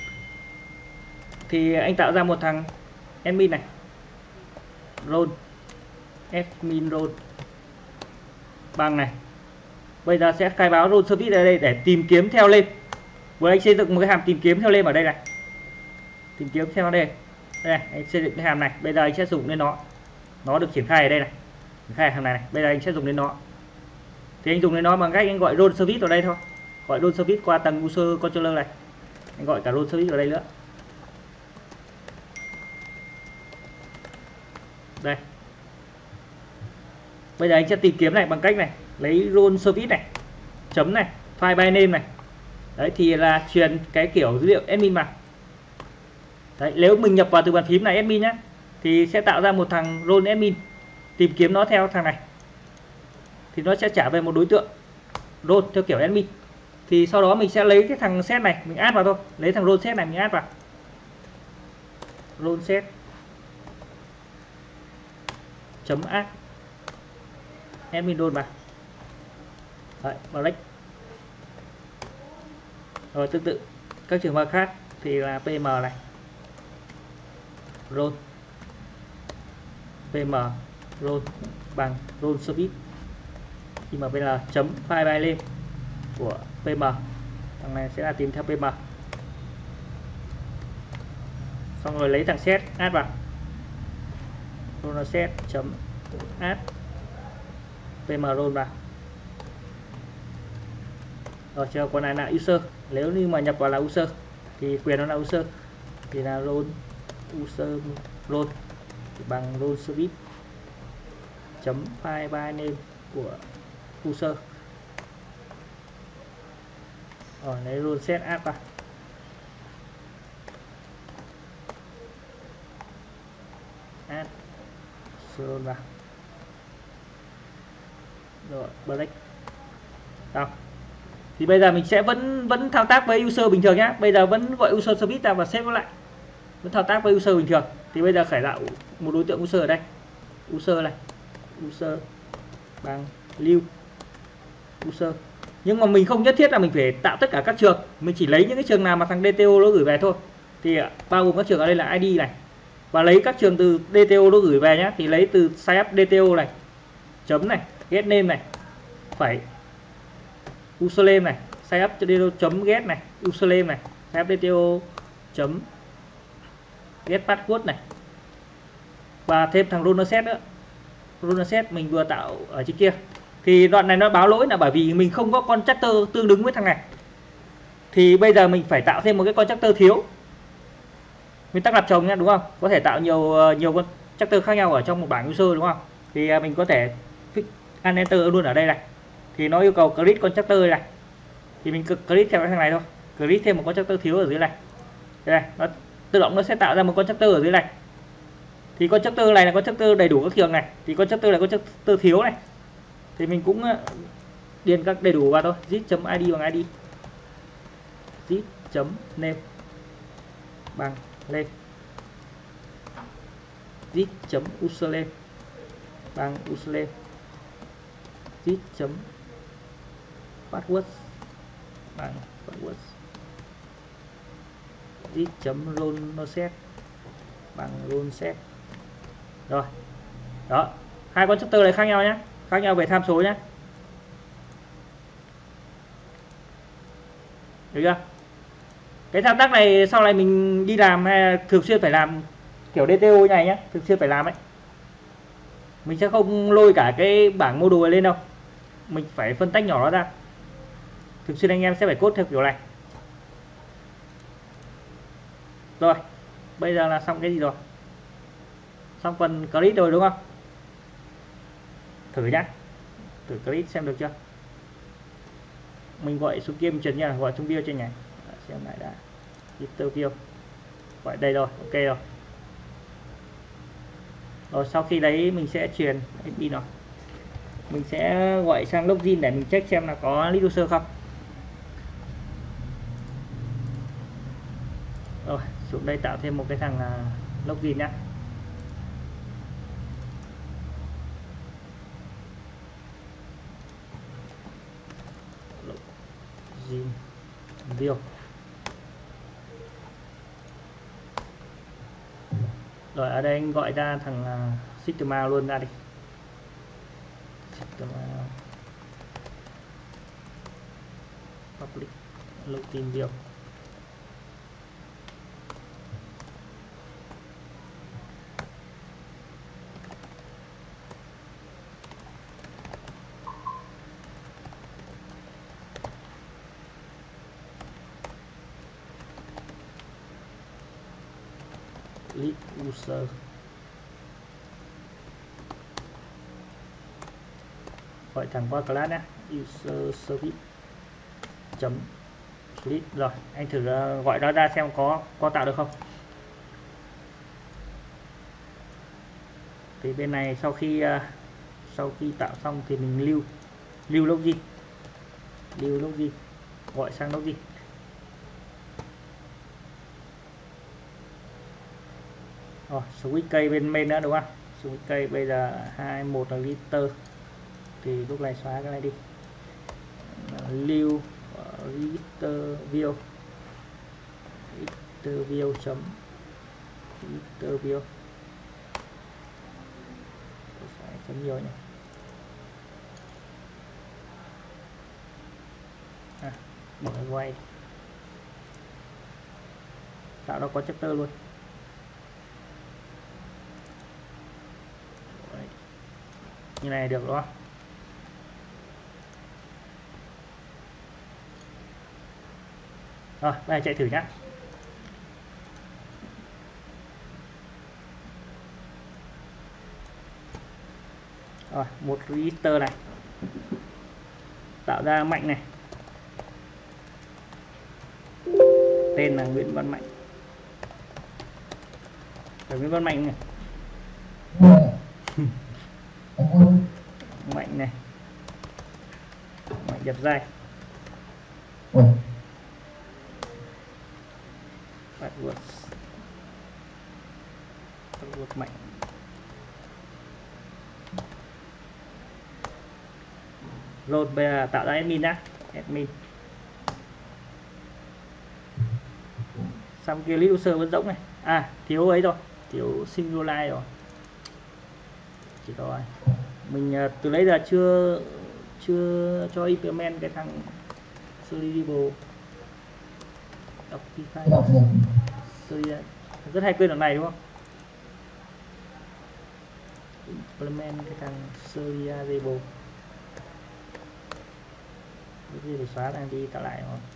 thì anh tạo ra một thằng admin này. Roll. Admin roll. Bằng này. Bây giờ sẽ khai báo roll service ở đây để tìm kiếm theo lên. Vừa anh xây dựng một cái hàm tìm kiếm theo lên ở đây này. Tìm kiếm theo đây. Đây này, anh xây dựng cái hàm này. Bây giờ anh sẽ dùng đến nó. Nó được triển khai ở đây này. Triển khai hàm này. Bây giờ anh sẽ dùng đến nó. Thì anh dùng đến nó bằng cách anh gọi roll service ở đây thôi. Gọi roll service qua tầng user controller này. Anh gọi cả roll service ở đây nữa. Đây. Bây giờ anh sẽ tìm kiếm này bằng cách này, lấy roll service này, chấm này, file by name này. Đấy thì là truyền cái kiểu dữ liệu admin vào. Đấy, nếu mình nhập vào từ bàn phím này admin nhá, thì sẽ tạo ra một thằng roll admin, tìm kiếm nó theo thằng này. Thì nó sẽ trả về một đối tượng roll theo kiểu admin. Thì sau đó mình sẽ lấy cái thằng set này, mình add vào thôi, lấy thằng roll set này mình add vào. Roll set chấm add admin roll vào. Đấy, vào đấy. Rồi tương tự các trường hợp khác thì là pm này, roll, pm roll bằng roll service impl chấm file by name của pm. Thằng này sẽ là tìm theo pm. Xong rồi lấy thằng set add vào, roll set chấm add pm roll vào. Rồi chờ con này là user. Nếu như mà nhập vào là user thì quyền nó là user thì là roll user roll bằng roll service chấm file by name của user. Rồi lấy roll set add vào. Add roll vào. Rồi break. Xong. Thì bây giờ mình sẽ vẫn thao tác với user bình thường nhé. Bây giờ vẫn gọi user service ra và xếp nó lại. Vẫn thao tác với user bình thường. Thì bây giờ khởi tạo một đối tượng user ở đây. User này. User bằng lưu user. Nhưng mà mình không nhất thiết là mình phải tạo tất cả các trường. Mình chỉ lấy những cái trường nào mà thằng DTO nó gửi về thôi. Thì bao gồm các trường ở đây là ID này. Và lấy các trường từ DTO nó gửi về nhé. Thì lấy từ save DTO này. Chấm này. Get name này. Phải username này, save DTO chấm get này, username này, save DTO chấm get password này. Và thêm thằng roll set nữa. Roll set mình vừa tạo ở trên kia. Thì đoạn này nó báo lỗi là bởi vì mình không có constructor tương ứng với thằng này. Thì bây giờ mình phải tạo thêm một cái constructor thiếu. Nguyên tắc lập chồng nhé, đúng không? Có thể tạo nhiều constructor khác nhau ở trong một bảng user, đúng không? Thì mình có thể ăn enter luôn ở đây này. Thì nó yêu cầu create constructor này. Thì mình create theo cái thằng này thôi. Create thêm một constructor thiếu ở dưới này. Đây, nó tự động nó sẽ tạo ra một constructor ở dưới này. Thì constructor này là constructor đầy đủ các trường này. Thì constructor là constructor thiếu này. Thì mình cũng điền các đầy đủ vào thôi. Zip.id bằng id. Zip.name bằng name. Zip.username bằng username. Zip.password bằng password. Zip.roll set bằng roll set. Rồi. Đó, Hai con chapter này khác nhau nhé, khác nhau về tham số nhé. Được chưa? Cái thao tác này sau này mình đi làm hay thường xuyên phải làm kiểu DTO này nhé, thường xuyên phải làm ấy. Mình sẽ không lôi cả cái bảng module lên đâu, mình phải phân tách nhỏ nó ra. Thường xuyên anh em sẽ phải code theo kiểu này. Rồi, bây giờ là xong cái gì rồi? Xong phần clip rồi đúng không? Thử nhá, thử clip xem được chưa. Mình gọi xuống kia mình chuyển nha, gọi xuống view trên này xem lại đã. Editor view, gọi đây rồi, ok rồi. Rồi sau khi đấy mình sẽ truyền admin rồi, mình sẽ gọi sang login để mình check xem là có lead user không. Rồi xuống đây tạo thêm một cái thằng login nhá. Login view. Rồi ở đây anh gọi ra thằng Sigma luôn ra đi. Sigma public login view. Lead user. Gọi thẳng qua class nhé, user service chấm lead. Rồi anh thử gọi nó ra xem có tạo được không. Thì bên này sau khi tạo xong thì mình lưu login, gọi sang login. Rồi, switch cây bên main nữa đúng không? Switch cây bây giờ 21 là liter. Thì lúc này xóa cái này đi. Lưu liter view. Liter view chấm liter view. Chấm nhiều nhỉ. Bỏ quay. Tạo nó có chapter luôn. Như này được đúng không? Rồi, bây giờ chạy thử nhá. Rồi, một register này. Tạo ra Mạnh này. Tên là Nguyễn Văn Mạnh. Rồi Nguyễn Văn Mạnh này. Mạnh này, Mạnh đẹp dai. Password Mạnh. Rồi bây giờ tạo ra admin nhá, admin. Xong kia lead user vẫn rỗng này. Thiếu ấy rồi, thiếu single rồi. Chỉ rồi. Mình từ lấy giờ chưa cho implement cái thằng Solidable rất hay quên đoạn này đúng không? Implement cái thằng Solidable. Cái gì để xóa đang đi tạo lại rồi.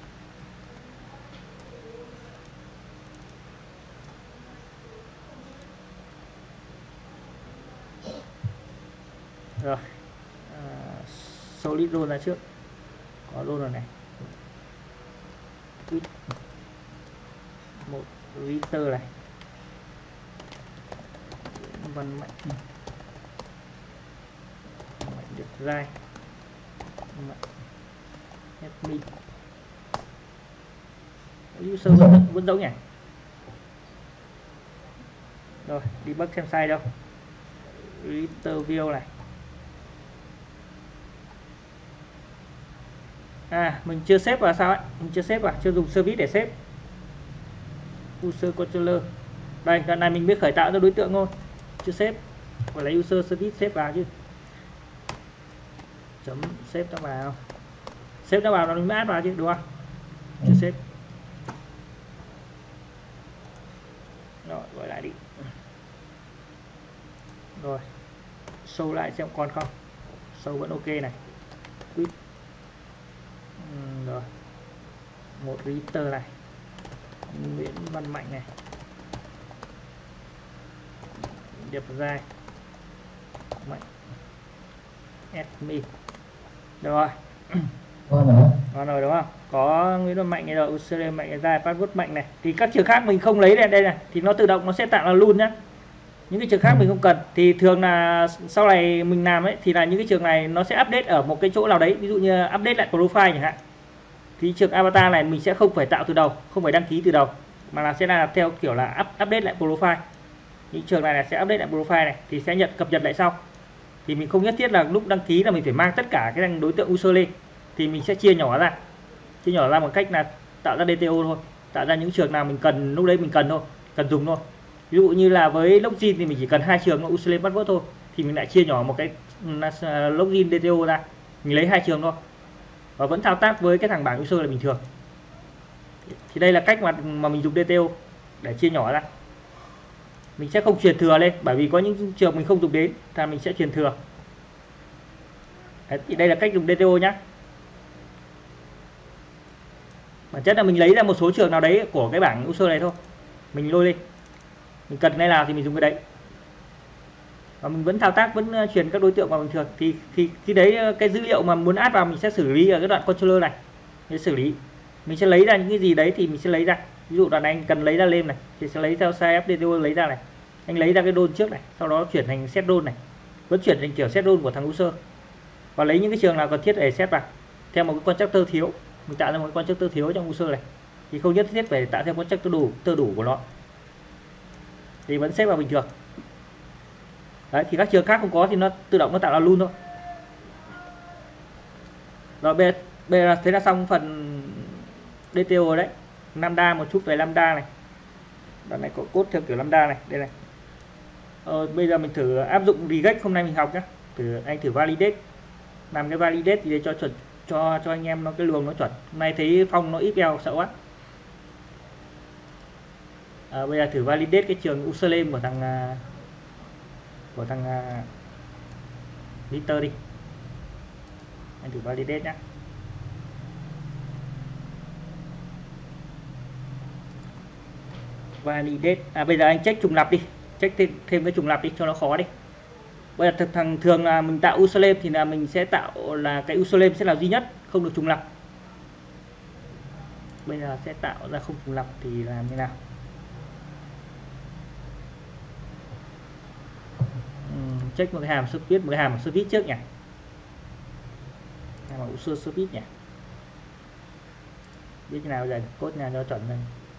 Rồi solid roll ra trước, có roll rồi này. Quit một register này. Văn Mạnh, Mạnh được dai, admin. User vẫn giống nhỉ. Rồi debug xem sai đâu. Register view này. Mình chưa xếp vào sao ấy, mình chưa xếp vào, chưa dùng service để xếp. User controller. Đây, đoạn này mình biết khởi tạo ra đối tượng thôi, chưa xếp. và lấy user service xếp vào chứ, chấm xếp nó vào, xếp nó vào nó mới add vào chứ đúng không? Chưa xếp. Rồi gọi lại đi. Rồi show lại xem còn không, show vẫn ok này. Quit. Rồi một reader này, Nguyễn Văn Mạnh này, điệp ra Mạnh admin. Rồi ngon rồi đúng không? Có Nguyễn Văn Mạnh này rồi, username Mạnh ra, password Mạnh này. Thì các trường khác mình không lấy đây này thì nó tự động nó sẽ tạo là luôn nhá. Những cái trường khác mình không cần, thì thường là sau này mình làm ấy thì là những cái trường này nó sẽ update ở một cái chỗ nào đấy, ví dụ như update lại profile chẳng hạn, thì trường avatar này mình sẽ không phải tạo từ đầu, không phải đăng ký từ đầu, mà là sẽ là theo kiểu là update lại profile. Những trường này là sẽ update lại profile này thì sẽ cập nhật lại sau, thì mình không nhất thiết là lúc đăng ký là mình phải mang tất cả cái đối tượng user lên, thì mình sẽ chia nhỏ ra một cách là tạo ra DTO thôi, tạo ra những trường nào mình cần lúc đấy mình cần thôi, cần dùng thôi. Ví dụ như là với login thì mình chỉ cần 2 trường username password thôi, thì mình lại chia nhỏ một cái login DTO ra, mình lấy 2 trường thôi và vẫn thao tác với cái thằng bảng user là bình thường. Thì đây là cách mà mình dùng DTO để chia nhỏ ra. Mình sẽ không truyền thừa lên, bởi vì có những trường mình không dùng đến thì mình sẽ truyền thừa. Đấy, thì đây là cách dùng DTO nhé. Bản chất là mình lấy ra một số trường nào đấy của cái bảng user này thôi, mình lôi lên, mình cần cái nào thì mình dùng cái đấy, và mình vẫn thao tác, vẫn truyền các đối tượng vào bình thường. Thì khi đấy cái dữ liệu mà muốn add vào mình sẽ xử lý ở cái đoạn controller này, để xử lý mình sẽ lấy ra những cái gì đấy thì mình sẽ lấy ra. Ví dụ đoạn này anh cần lấy ra lên này thì sẽ lấy theo size FDTO lấy ra này, anh lấy ra cái role trước này, sau đó chuyển thành set role này, vẫn chuyển thành kiểu set role của thằng user, và lấy những cái trường nào cần thiết để set vào theo một cái constructor thiếu. Mình tạo ra một cái constructor thiếu trong user này thì không nhất thiết phải tạo thêm constructor đủ của nó, thì vẫn xếp vào bình thường. Đấy, thì các trường khác không có thì nó tự động nó tạo ra luôn thôi. Rồi bây giờ thế là xong phần DTO rồi đấy. Lambda, một chút về lambda này, đoạn này có code theo kiểu lambda này, đây này. Bây giờ mình thử áp dụng regex hôm nay mình học nhé. Anh thử validate, làm cái validate thì để cho chuẩn, cho anh em nó cái luồng nó chuẩn. Hôm nay thấy Phong nó ít eo sợ quá. Bây giờ thử validate cái trường username của thằng Peter đi. Anh thử validate nhé. Validate. Bây giờ anh check trùng lặp đi, check thêm cái trùng lặp đi cho nó khó đi. Bây giờ thường là mình tạo username thì là mình sẽ tạo là cái username sẽ là duy nhất, không được trùng lặp. Bây giờ sẽ tạo ra không trùng lặp thì làm như nào? Check một cái hàm service, một cái hàm service trước nhỉ, hàm user service nhỉ, biết cái nào giờ code nào cho chuẩn này.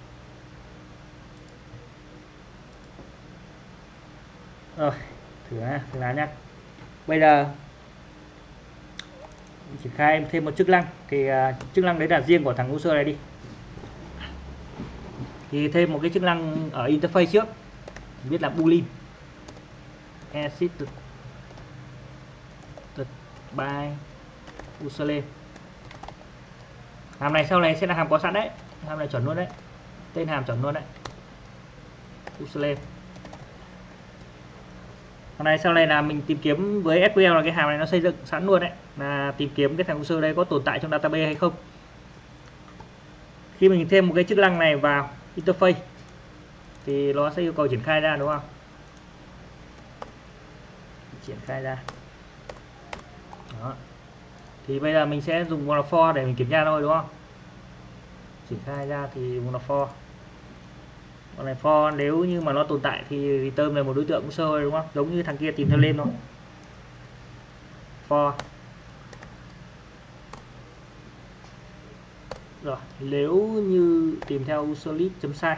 Rồi thử làm nhá. Bây giờ triển khai thêm một chức năng, thì chức năng đấy là riêng của thằng user này đi. Thì thêm một cái chức năng ở interface trước, biết là boolean assisted by username. Hàm này sau này sẽ là hàm có sẵn đấy, hàm này chuẩn luôn đấy, tên hàm chuẩn luôn đấy, username. Hàm này sau này là mình tìm kiếm với SQL, là cái hàm này nó xây dựng sẵn luôn đấy, là tìm kiếm cái thằng user đây có tồn tại trong database hay không. Khi mình thêm một cái chức năng này vào interface thì nó sẽ yêu cầu triển khai ra, đúng không? Triển khai ra. Đó. Thì bây giờ mình sẽ dùng một là for để mình kiểm tra thôi, đúng không? Triển khai ra thì một là for. Còn này for nếu như mà nó tồn tại thì return về một đối tượng user, đúng không? Giống như thằng kia tìm theo lên thôi. For. Rồi, nếu như tìm theo user list chấm sai.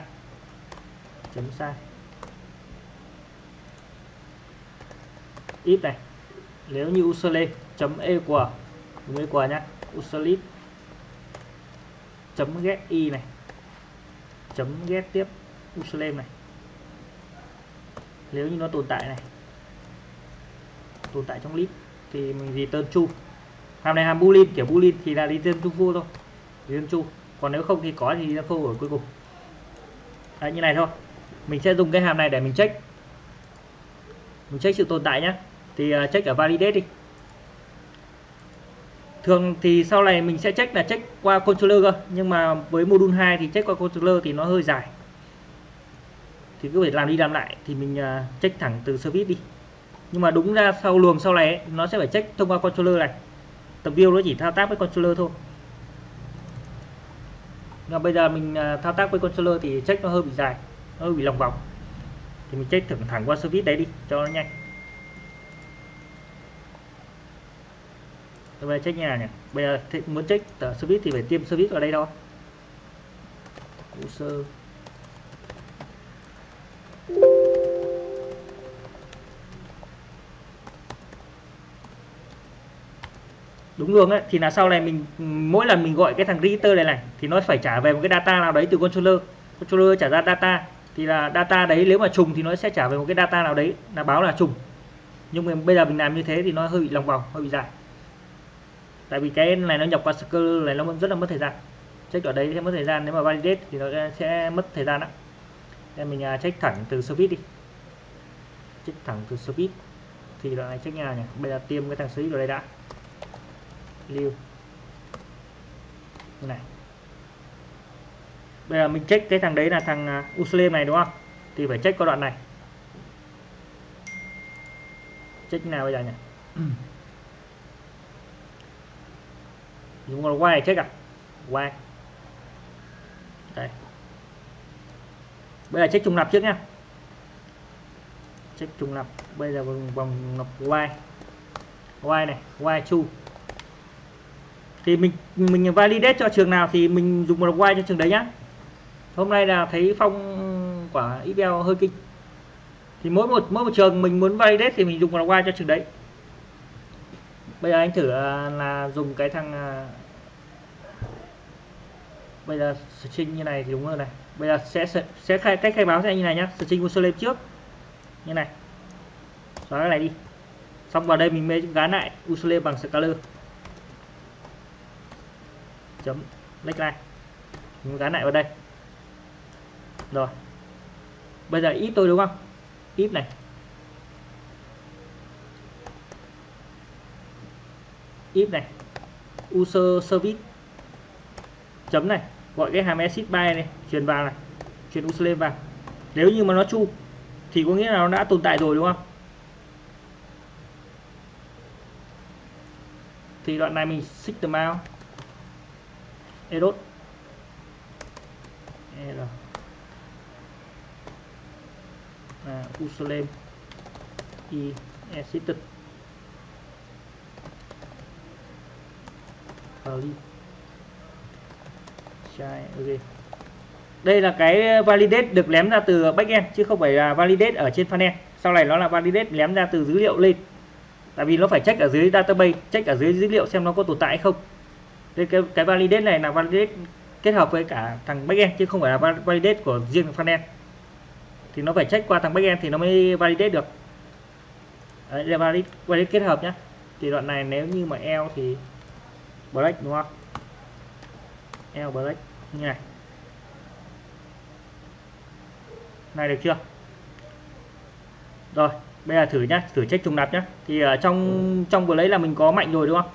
If này, nếu như username chấm equal nhá, userlist chấm get i này, chấm get tiếp username này, nếu như nó tồn tại này, tồn tại trong list thì mình return true. Hàm này hàm boolean, kiểu boolean thì là return true thôi, return true. Còn nếu không thì có thì return false ở cuối cùng. Đấy, như này thôi. Mình sẽ dùng cái hàm này để mình check sự tồn tại nhé. Thì check ở validate đi. Thường thì sau này mình sẽ check là check qua controller cơ, nhưng mà với module 2 thì check qua controller thì nó hơi dài, thì cứ phải làm đi làm lại. Thì mình check thẳng từ service đi. Nhưng mà đúng ra sau luồng sau này ấy, nó sẽ phải check thông qua controller này. Tập view nó chỉ thao tác với controller thôi. Nhưng bây giờ mình thao tác với controller thì check nó hơi bị dài, nó hơi bị lòng vòng. Thì mình check thẳng qua service đấy đi cho nó nhanh. Bây giờ check như nào nhỉ? Bây giờ muốn check service thì phải tiêm service vào đây thôi. User đúng luôn ấy, thì là sau này mình mỗi lần mình gọi cái thằng register này thì nó phải trả về một cái data nào đấy từ controller trả ra data, thì là data đấy nếu mà trùng thì nó sẽ trả về một cái data nào đấy là báo là trùng. Nhưng mà bây giờ mình làm như thế thì nó hơi bị lòng vòng, hơi bị dài, tại vì cái này nó nhập qua scaler này nó rất là mất thời gian. Check ở đấy sẽ mất thời gian, nếu mà validate thì nó sẽ mất thời gian đó. Nên mình check thẳng từ service đi, check thẳng từ service thì đoạn này check nhà nhỉ. Bây giờ tiêm cái thằng service vào đây đã, lưu như này. Bây giờ mình check cái thằng đấy là thằng username này đúng không, thì phải check qua đoạn này. Check nào bây giờ nhỉ? Dùng con y check à? Y đây. Bây giờ check trùng lặp trước nha. Check trùng lặp. Bây giờ vòng lặp y này, y true. Thì mình validate cho trường nào thì mình dùng một y cho trường đấy nhá. Hôm nay là thấy Phong quả XL hơi kinh, thì mỗi một trường mình muốn validate thì mình dùng một y cho trường đấy. Bây giờ anh thử là dùng cái thằng bây giờ string như này thì đúng hơn này. Bây giờ sẽ cách khai báo cho anh như này nhá. String username trước như này, xóa cái này đi, xong vào đây mình mới gán lại username bằng scalar chấm neckline, mình gán lại vào đây rồi. Bây giờ if tôi đúng không, if này if này user service chấm này, gọi cái hàm exit by này truyền vào này, truyền username vào. Nếu như mà nó true thì có nghĩa là nó đã tồn tại rồi đúng không. Thì đoạn này mình system out error username exited okay. Đây là cái validate được ném ra từ backend chứ không phải là validate ở trên frontend. Sau này nó là validate ném ra từ dữ liệu lên, tại vì nó phải check ở dưới database, check ở dưới dữ liệu xem nó có tồn tại hay không. Đây cái validate này là validate kết hợp với cả thằng backend chứ không phải là validate của riêng frontend. Thì nó phải check qua thằng backend thì nó mới validate được. Đấy là validate kết hợp nhá. Thì đoạn này nếu như mà else thì break đúng không? Else break như này. Này được chưa? Rồi, bây giờ thử nhá, thử check trùng lặp nhá. Thì ở trong vừa lấy là mình có mạnh rồi đúng không?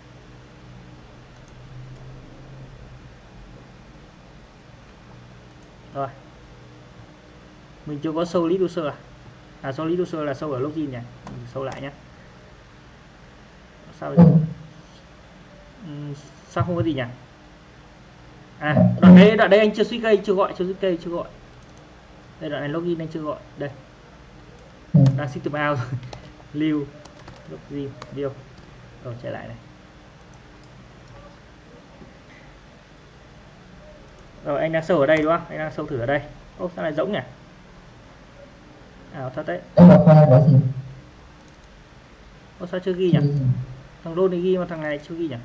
Rồi. Mình chưa có show list user à? Show list user là show ở login nhỉ? Mình show lại nhá. Sao vậy? Sao không có gì nhỉ? À, đoạn đây anh chưa switch cây, chưa gọi. Đây đoạn này login anh chưa gọi. Đây. Đang system out rồi. Lưu login điều. Rồi chạy lại này. Rồi anh đang show ở đây đúng không? Anh đang show thử ở đây. Ô sao lại rỗng nhỉ? Thật đấy. Ô sao chưa ghi nhỉ? Thằng đôn này ghi mà thằng này chưa ghi nhỉ?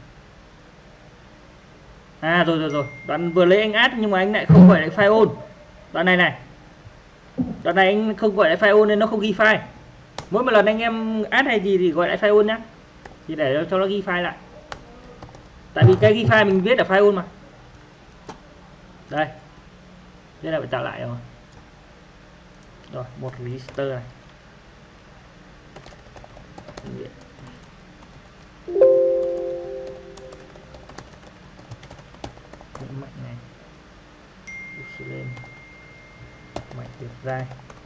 À rồi. Đoạn vừa lấy anh add nhưng mà anh lại không gọi lại file on. Đoạn này anh không gọi lại file on nên nó không ghi file. Mỗi một lần anh em add hay gì thì gọi lại file on nhá, thì để cho nó ghi file lại, tại vì cái ghi file mình viết ở file on mà. Đây, đây là phải tạo lại rồi. Rồi, một register này. Mạnh này, lên mạnh được ra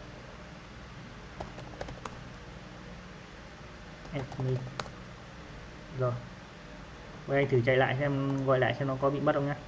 admin. Rồi, bây anh thử chạy lại xem, gọi lại xem nó có bị mất không nhá.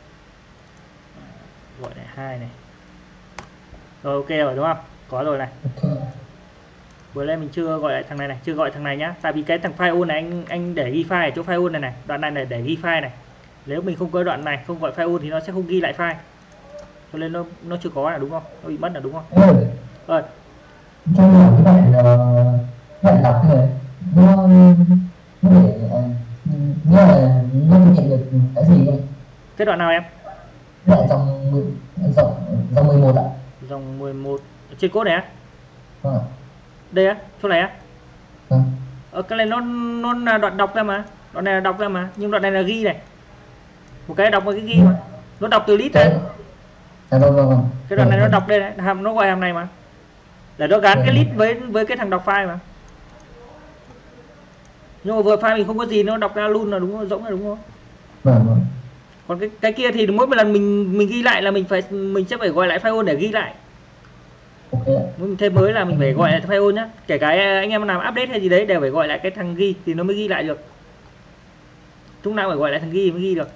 Gọi lại 2 này. Rồi ok rồi đúng không? Có rồi này. Vừa lên mình chưa gọi lại thằng này này, chưa gọi thằng này nhá. Tại vì cái thằng file on này anh để ghi file ở chỗ file on này này, đoạn này là để ghi file này. Nếu mình không có đoạn này, không gọi file on thì nó sẽ không ghi lại file. Cho nên nó chưa có là đúng không? Nó bị mất là đúng không? Rồi. Trong là cái bạn đọc rồi nó để là nó nhận được cái gì đây? Cái đoạn nào em? Lại dòng 11 ạ. Dòng 11 trên code này á? Vâng. Đây á, chỗ này á? Vâng. Cái này nó là đoạn đọc ra mà, đoạn này là đọc ra mà, nhưng đoạn này là ghi này. Một cái đọc một cái ghi mà. Nó đọc từ list đấy. Vâng. Cái đoạn này nó đọc đây này, nó gọi hàm này mà. Để nó gắn cái list với cái thằng đọc file mà. Nhưng mà vừa file mình không có gì, nó đọc ra luôn là đúng không? Rỗng là đúng không? Vâng. Còn cái kia thì mỗi một lần mình ghi lại là mình sẽ phải gọi lại file on để ghi lại. Okay. Mình thêm mới là mình phải gọi lại file on nhá. Kể cả anh em làm update hay gì đấy đều phải gọi lại cái thằng ghi thì nó mới ghi lại được. Lúc nào phải gọi lại thằng ghi mới ghi được.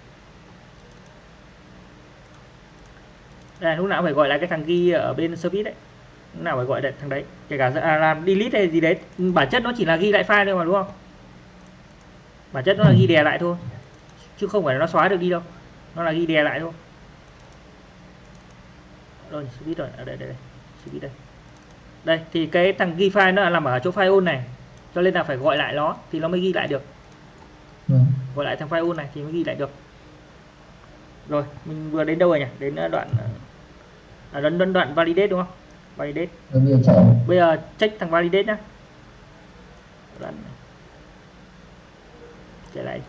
Đây, lúc nào phải gọi lại cái thằng ghi ở bên service đấy. Lúc nào phải gọi lại thằng đấy. Kể cả làm delete hay gì đấy, bản chất nó chỉ là ghi lại file thôi mà đúng không? Bản chất nó là ghi đè lại thôi. Chứ không phải nó xóa được đi đâu. Nó là ghi đè lại thôi. Rồi, service rồi, ở đây. Service đây. Đây, thì cái thằng ghi file nó là nằm ở chỗ file on này. Cho nên là phải gọi lại nó thì nó mới ghi lại được. Gọi lại thằng file on này thì mới ghi lại được. Rồi, mình vừa đến đâu rồi nhỉ? Đến đoạn đoạn validate đúng không? Validate. Bây giờ check thằng validate nhá. Đoạn chạy lại.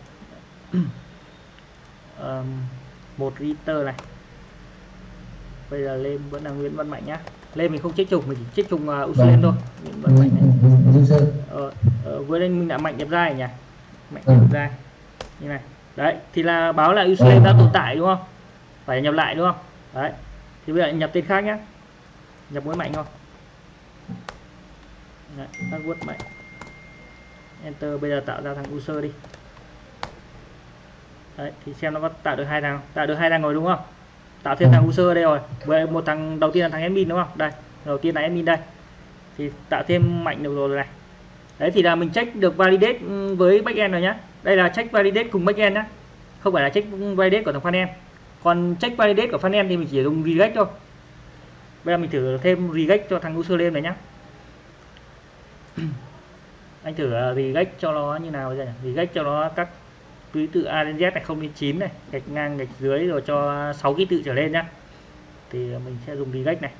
Một reader này. Bây giờ lên vẫn là Nguyễn Văn Mạnh nhá. Lên mình không check trùng, mình chỉ check trùng username thôi. Nguyễn Văn Mạnh này. Vừa lên mình đã Mạnh nhập ra nhỉ? Mạnh nhập ra. Như này. Đấy, thì là báo là username đã tồn tại đúng không? Phải nhập lại đúng không? Đấy. Thì bây giờ nhập tên khác nhá. Nhập với Mạnh thôi. Đấy, password Mạnh. Enter, bây giờ tạo ra thằng user đi. Đấy, thì xem nó có tạo được 2 thằng, tạo được 2 thằng rồi đúng không? Tạo thêm thằng user ở đây rồi. Với một thằng đầu tiên là thằng admin đúng không? Đây, đầu tiên là admin đây. Thì tạo thêm Mạnh được rồi này. Đấy thì là mình check được validate với backend rồi nhá. Đây là check validate cùng backend nhá. Không phải là check validate của thằng frontend. Còn check validate của frontend thì mình chỉ dùng regex thôi. Bây giờ mình thử thêm regex cho thằng username này nhá. Anh thử regex cho nó như nào bây giờ nhỉ? Regex cho nó các ký tự A đến Z này, 0 đến 9 này, gạch ngang gạch dưới rồi cho 6 ký tự trở lên nhá. Thì mình sẽ dùng regex này.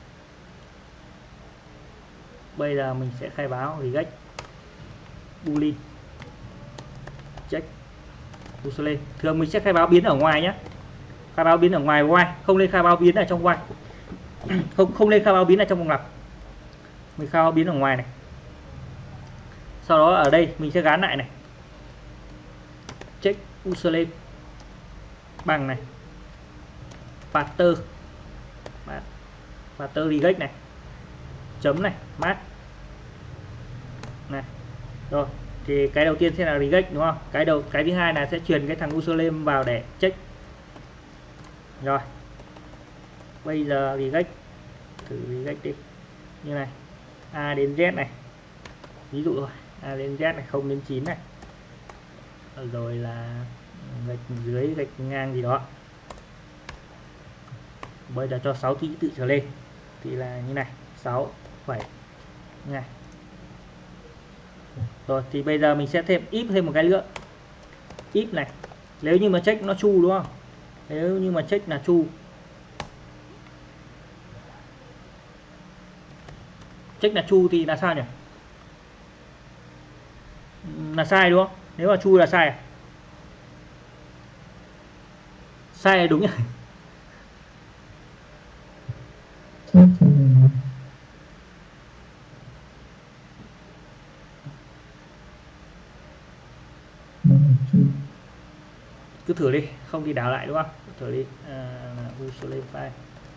Bây giờ mình sẽ khai báo regex boolean check username. Thường mình sẽ khai báo biến ở ngoài nhé, khai báo biến ở ngoài while, không nên khai báo biến ở trong while. không nên khai báo biến ở trong vòng lặp, mình khai báo biến ở ngoài này. Sau đó ở đây mình sẽ gán lại này, check username bằng này pattern regex này, chấm này, mát này. Rồi thì cái đầu tiên sẽ là regex đúng không? Cái thứ hai là sẽ truyền cái thằng username vào để check. Rồi bây giờ regex, thử regex đi như này, A đến Z này, ví dụ rồi, A đến Z này, 0 đến 9 này, rồi là gạch dưới gạch ngang gì đó. Bây giờ cho 6 ký tự trở lên thì là như này, 6 7 như này. Rồi thì bây giờ mình sẽ thêm if thêm một cái nữa, if này, nếu như mà check nó true đúng không? Nếu như mà check là true check là chu thì là sao nhỉ? Là sai đúng không? Nếu mà chu là sai à? Sai là đúng nhỉ? Cứ thử đi, không thì đảo lại đúng không? Thử đi. Username file.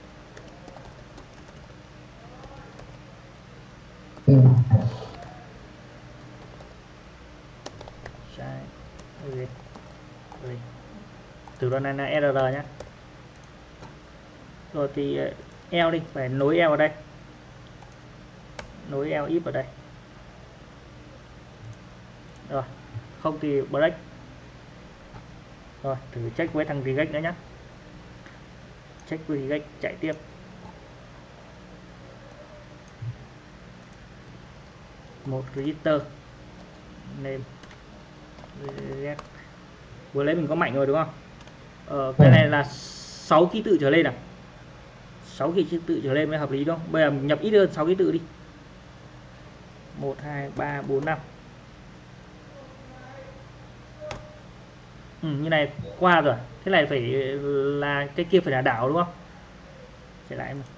Sai. Đây. Từ đoạn này là error nhé. Rồi thì eo đi, phải nối eo ở đây. Nối eo if ở đây. Rồi, không thì break. Rồi, thử check với thằng regex nữa nhé. Check với regex chạy tiếp. Một register name regex. Vừa lấy mình có mạnh rồi đúng không? Cái này là 6 ký tự trở lên à? 6 ký tự trở lên mới hợp lý đúng không? Bây giờ mình nhập ít hơn 6 ký tự đi. 1 2 3 4 5. Như này qua rồi. Thế này phải là cái kia phải là đảo đúng không? Trở lại mà.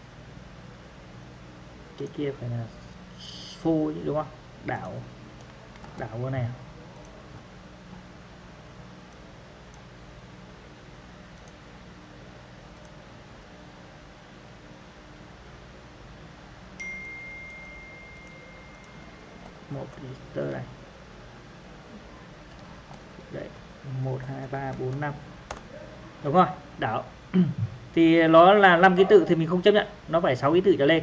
Cái kia phải là phôi đúng không? Đảo cái này. Một register này. Đấy, 1 2 3 4 5. Đúng rồi, đảo. Thì nó là 5 ký tự thì mình không chấp nhận, nó phải 6 ký tự trở lên.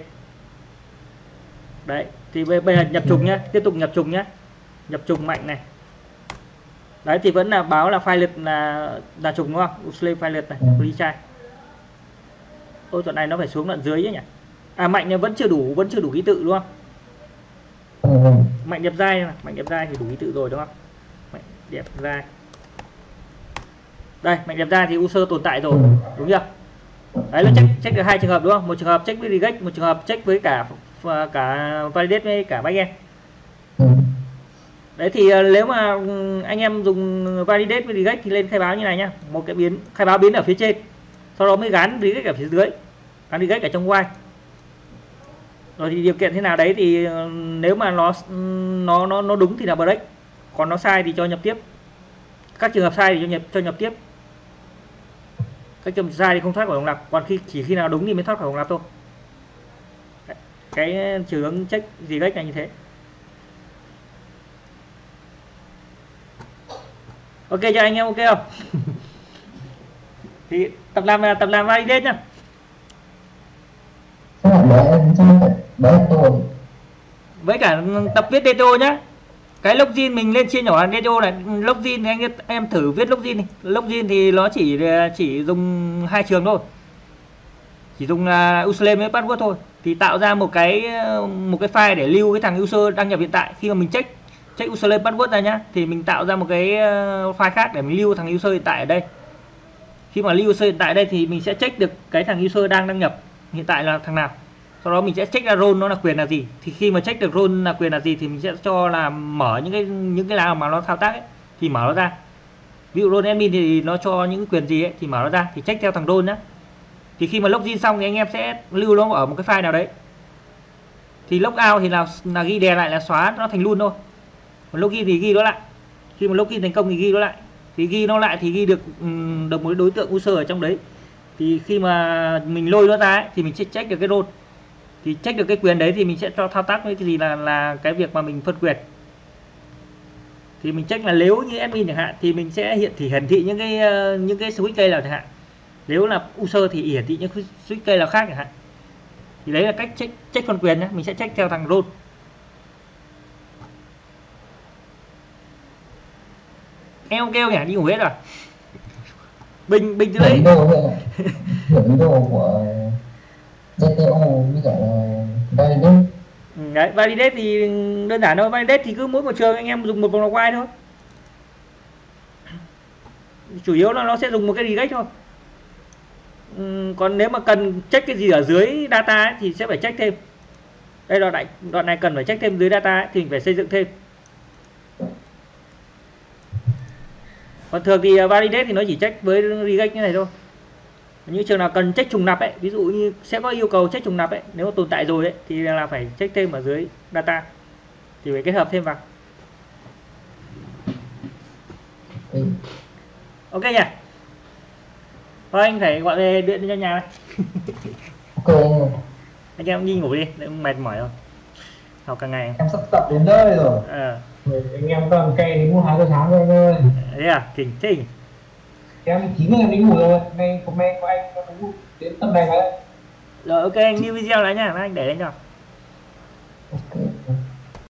Đấy, thì bây giờ nhập trùng nhé, tiếp tục nhập trùng nhé. Nhập trùng mạnh này. Đấy thì vẫn là báo là file lượt là trùng đúng không? Username file lượt này, free try. Ôi đoạn này nó phải xuống đoạn dưới nhỉ. À mạnh này vẫn chưa đủ ký tự đúng không? Mạnh đẹp dai này, mạnh đẹp dai thì đủ ký tự rồi đúng không? Mạnh đẹp dai. Đây, mạnh đẹp dai thì user tồn tại rồi, đúng chưa? Đấy là check được 2 trường hợp đúng không? Một trường hợp check với regex, một trường hợp check với cả validate với cả backend. Đấy thì nếu mà anh em dùng validate với regex thì lên khai báo như này nhá, một cái biến khai báo biến ở phía trên, sau đó mới gắn regex ở phía dưới, gắn regex ở trong while. Rồi thì điều kiện thế nào đấy thì nếu mà nó đúng thì là break, còn nó sai thì cho nhập tiếp. Các trường hợp sai thì cho nhập tiếp. Các trường hợp sai thì không thoát khỏi vòng lặp, còn chỉ khi nào đúng thì mới thoát khỏi vòng lặp thôi. Cái trường hướng check regex này như thế. Ok cho anh em ok không? Thì tập làm validate nhá. Với cả tập viết DTO nhá. Cái login mình lên chia nhỏ là DTO này, login thì anh em thử viết login đi. Login thì nó chỉ dùng 2 trường thôi. Chỉ dùng username với password thôi. Thì tạo ra một cái file để lưu cái thằng user đăng nhập hiện tại. Khi mà mình check username password ra nhá, thì mình tạo ra một cái file khác để mình lưu thằng user hiện tại ở đây. Khi mà lưu user hiện tại ở đây thì mình sẽ check được cái thằng user đang đăng nhập hiện tại là thằng nào. Sau đó mình sẽ check ra role nó là quyền là gì. Thì khi mà check được role là quyền là gì thì mình sẽ cho là mở những cái nào mà nó thao tác ấy, thì mở nó ra. Ví dụ role admin thì nó cho những quyền gì ấy, thì mở nó ra, thì check theo thằng role nhá. Thì khi mà login xong thì anh em sẽ lưu nó ở một cái file nào đấy. Thì logout thì là ghi đè lại là xóa nó thành luôn thôi. Còn login thì ghi nó lại. Khi mà login thành công thì ghi nó lại. Thì ghi nó lại thì ghi được một đối tượng user ở trong đấy. Thì khi mà mình lôi nó ra ấy, thì mình sẽ check được cái role. Thì check được cái quyền đấy thì mình sẽ cho thao tác với cái gì là cái việc mà mình phân quyền. Thì mình check là nếu như admin chẳng hạn thì mình sẽ hiển thị những cái switch key nào chẳng hạn. Nếu là user thì hiển thị những switch key nào khác chẳng hạn. Thì đấy là cách check phân quyền nhé. Mình sẽ check theo thằng role. Em kêu nhỉ, đi ngủ hết rồi. Bình từ đấy. Video của DTO với cả validate. Đấy, validate thì đơn giản thôi. Validate thì cứ mỗi một trường anh em dùng một vòng log while thôi. Chủ yếu là nó sẽ dùng một cái regex thôi. Còn nếu mà cần check cái gì ở dưới data ấy, thì sẽ phải check thêm. Đây đoạn này cần phải check thêm dưới data ấy, thì mình phải xây dựng thêm. Còn thường thì validate thì nó chỉ check với regex như này thôi. Những trường nào cần check trùng nạp ấy, ví dụ như sẽ có yêu cầu check trùng nạp ấy, nếu mà tồn tại rồi ấy thì là phải check thêm ở dưới data, thì phải kết hợp thêm vào. Ừ. Ok nhỉ. Thôi anh phải gọi về điện cho nhà này. Ok Anh em đi ngủ đi, để mệt mỏi rồi, học cả ngày. em sắp tập đến nơi rồi. Anh em toàn cây đến 2 giờ sáng rồi anh ơi. Thế à, kinh thế. Em 9 giờ em đi ngủ rồi. Hôm nay có anh đến tầm này đấy. Rồi ok, anh new video lại nha, anh để lên cho.